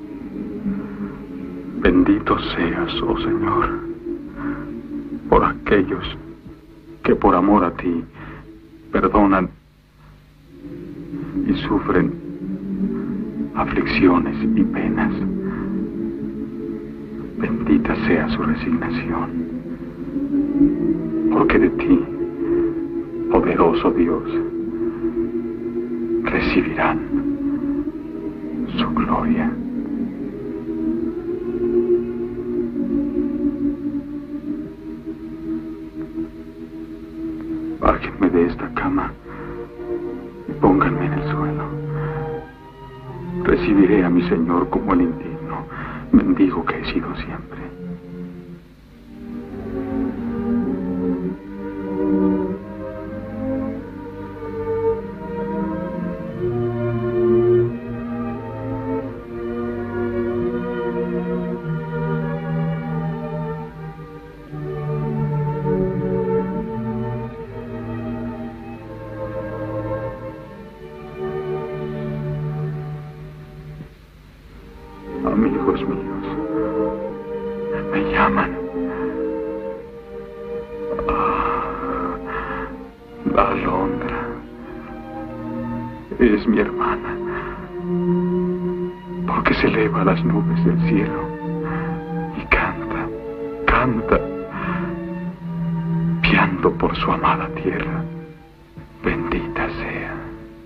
Bendito seas, oh Señor, por aquellos que por amor a ti perdonan y sufren aflicciones y penas. Bendita sea su resignación, porque de ti, poderoso Dios, recibirán su gloria. Bájenme de esta cama y pónganme en el suelo. Recibiré a mi Señor como el indigno mendigo que he sido siempre. Amigos míos, me llaman. La alondra es mi hermana, porque se eleva a las nubes del cielo y canta, canta. luchando por su amada tierra. Bendita sea.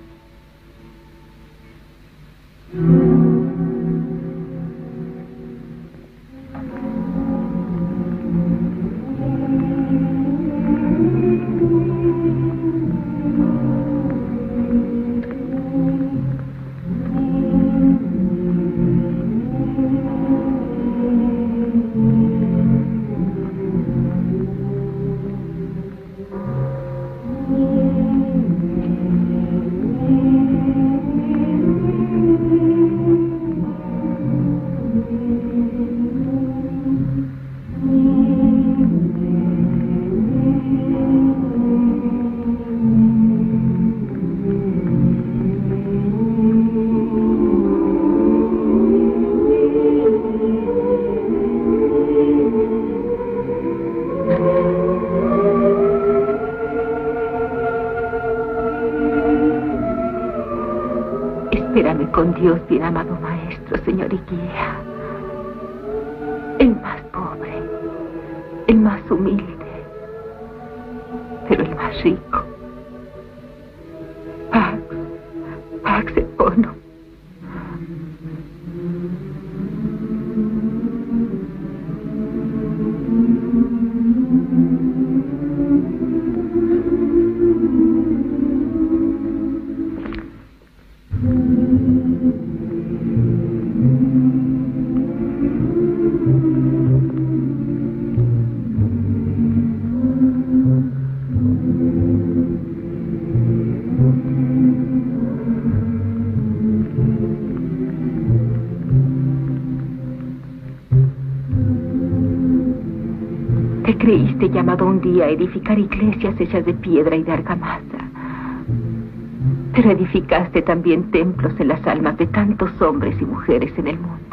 Espérame con Dios, bien amado maestro, señor y guía. El más pobre, el más humilde, pero el más rico. Pax et bono. Te creíste llamado un día a edificar iglesias hechas de piedra y de argamasa. Pero edificaste también templos en las almas de tantos hombres y mujeres en el mundo.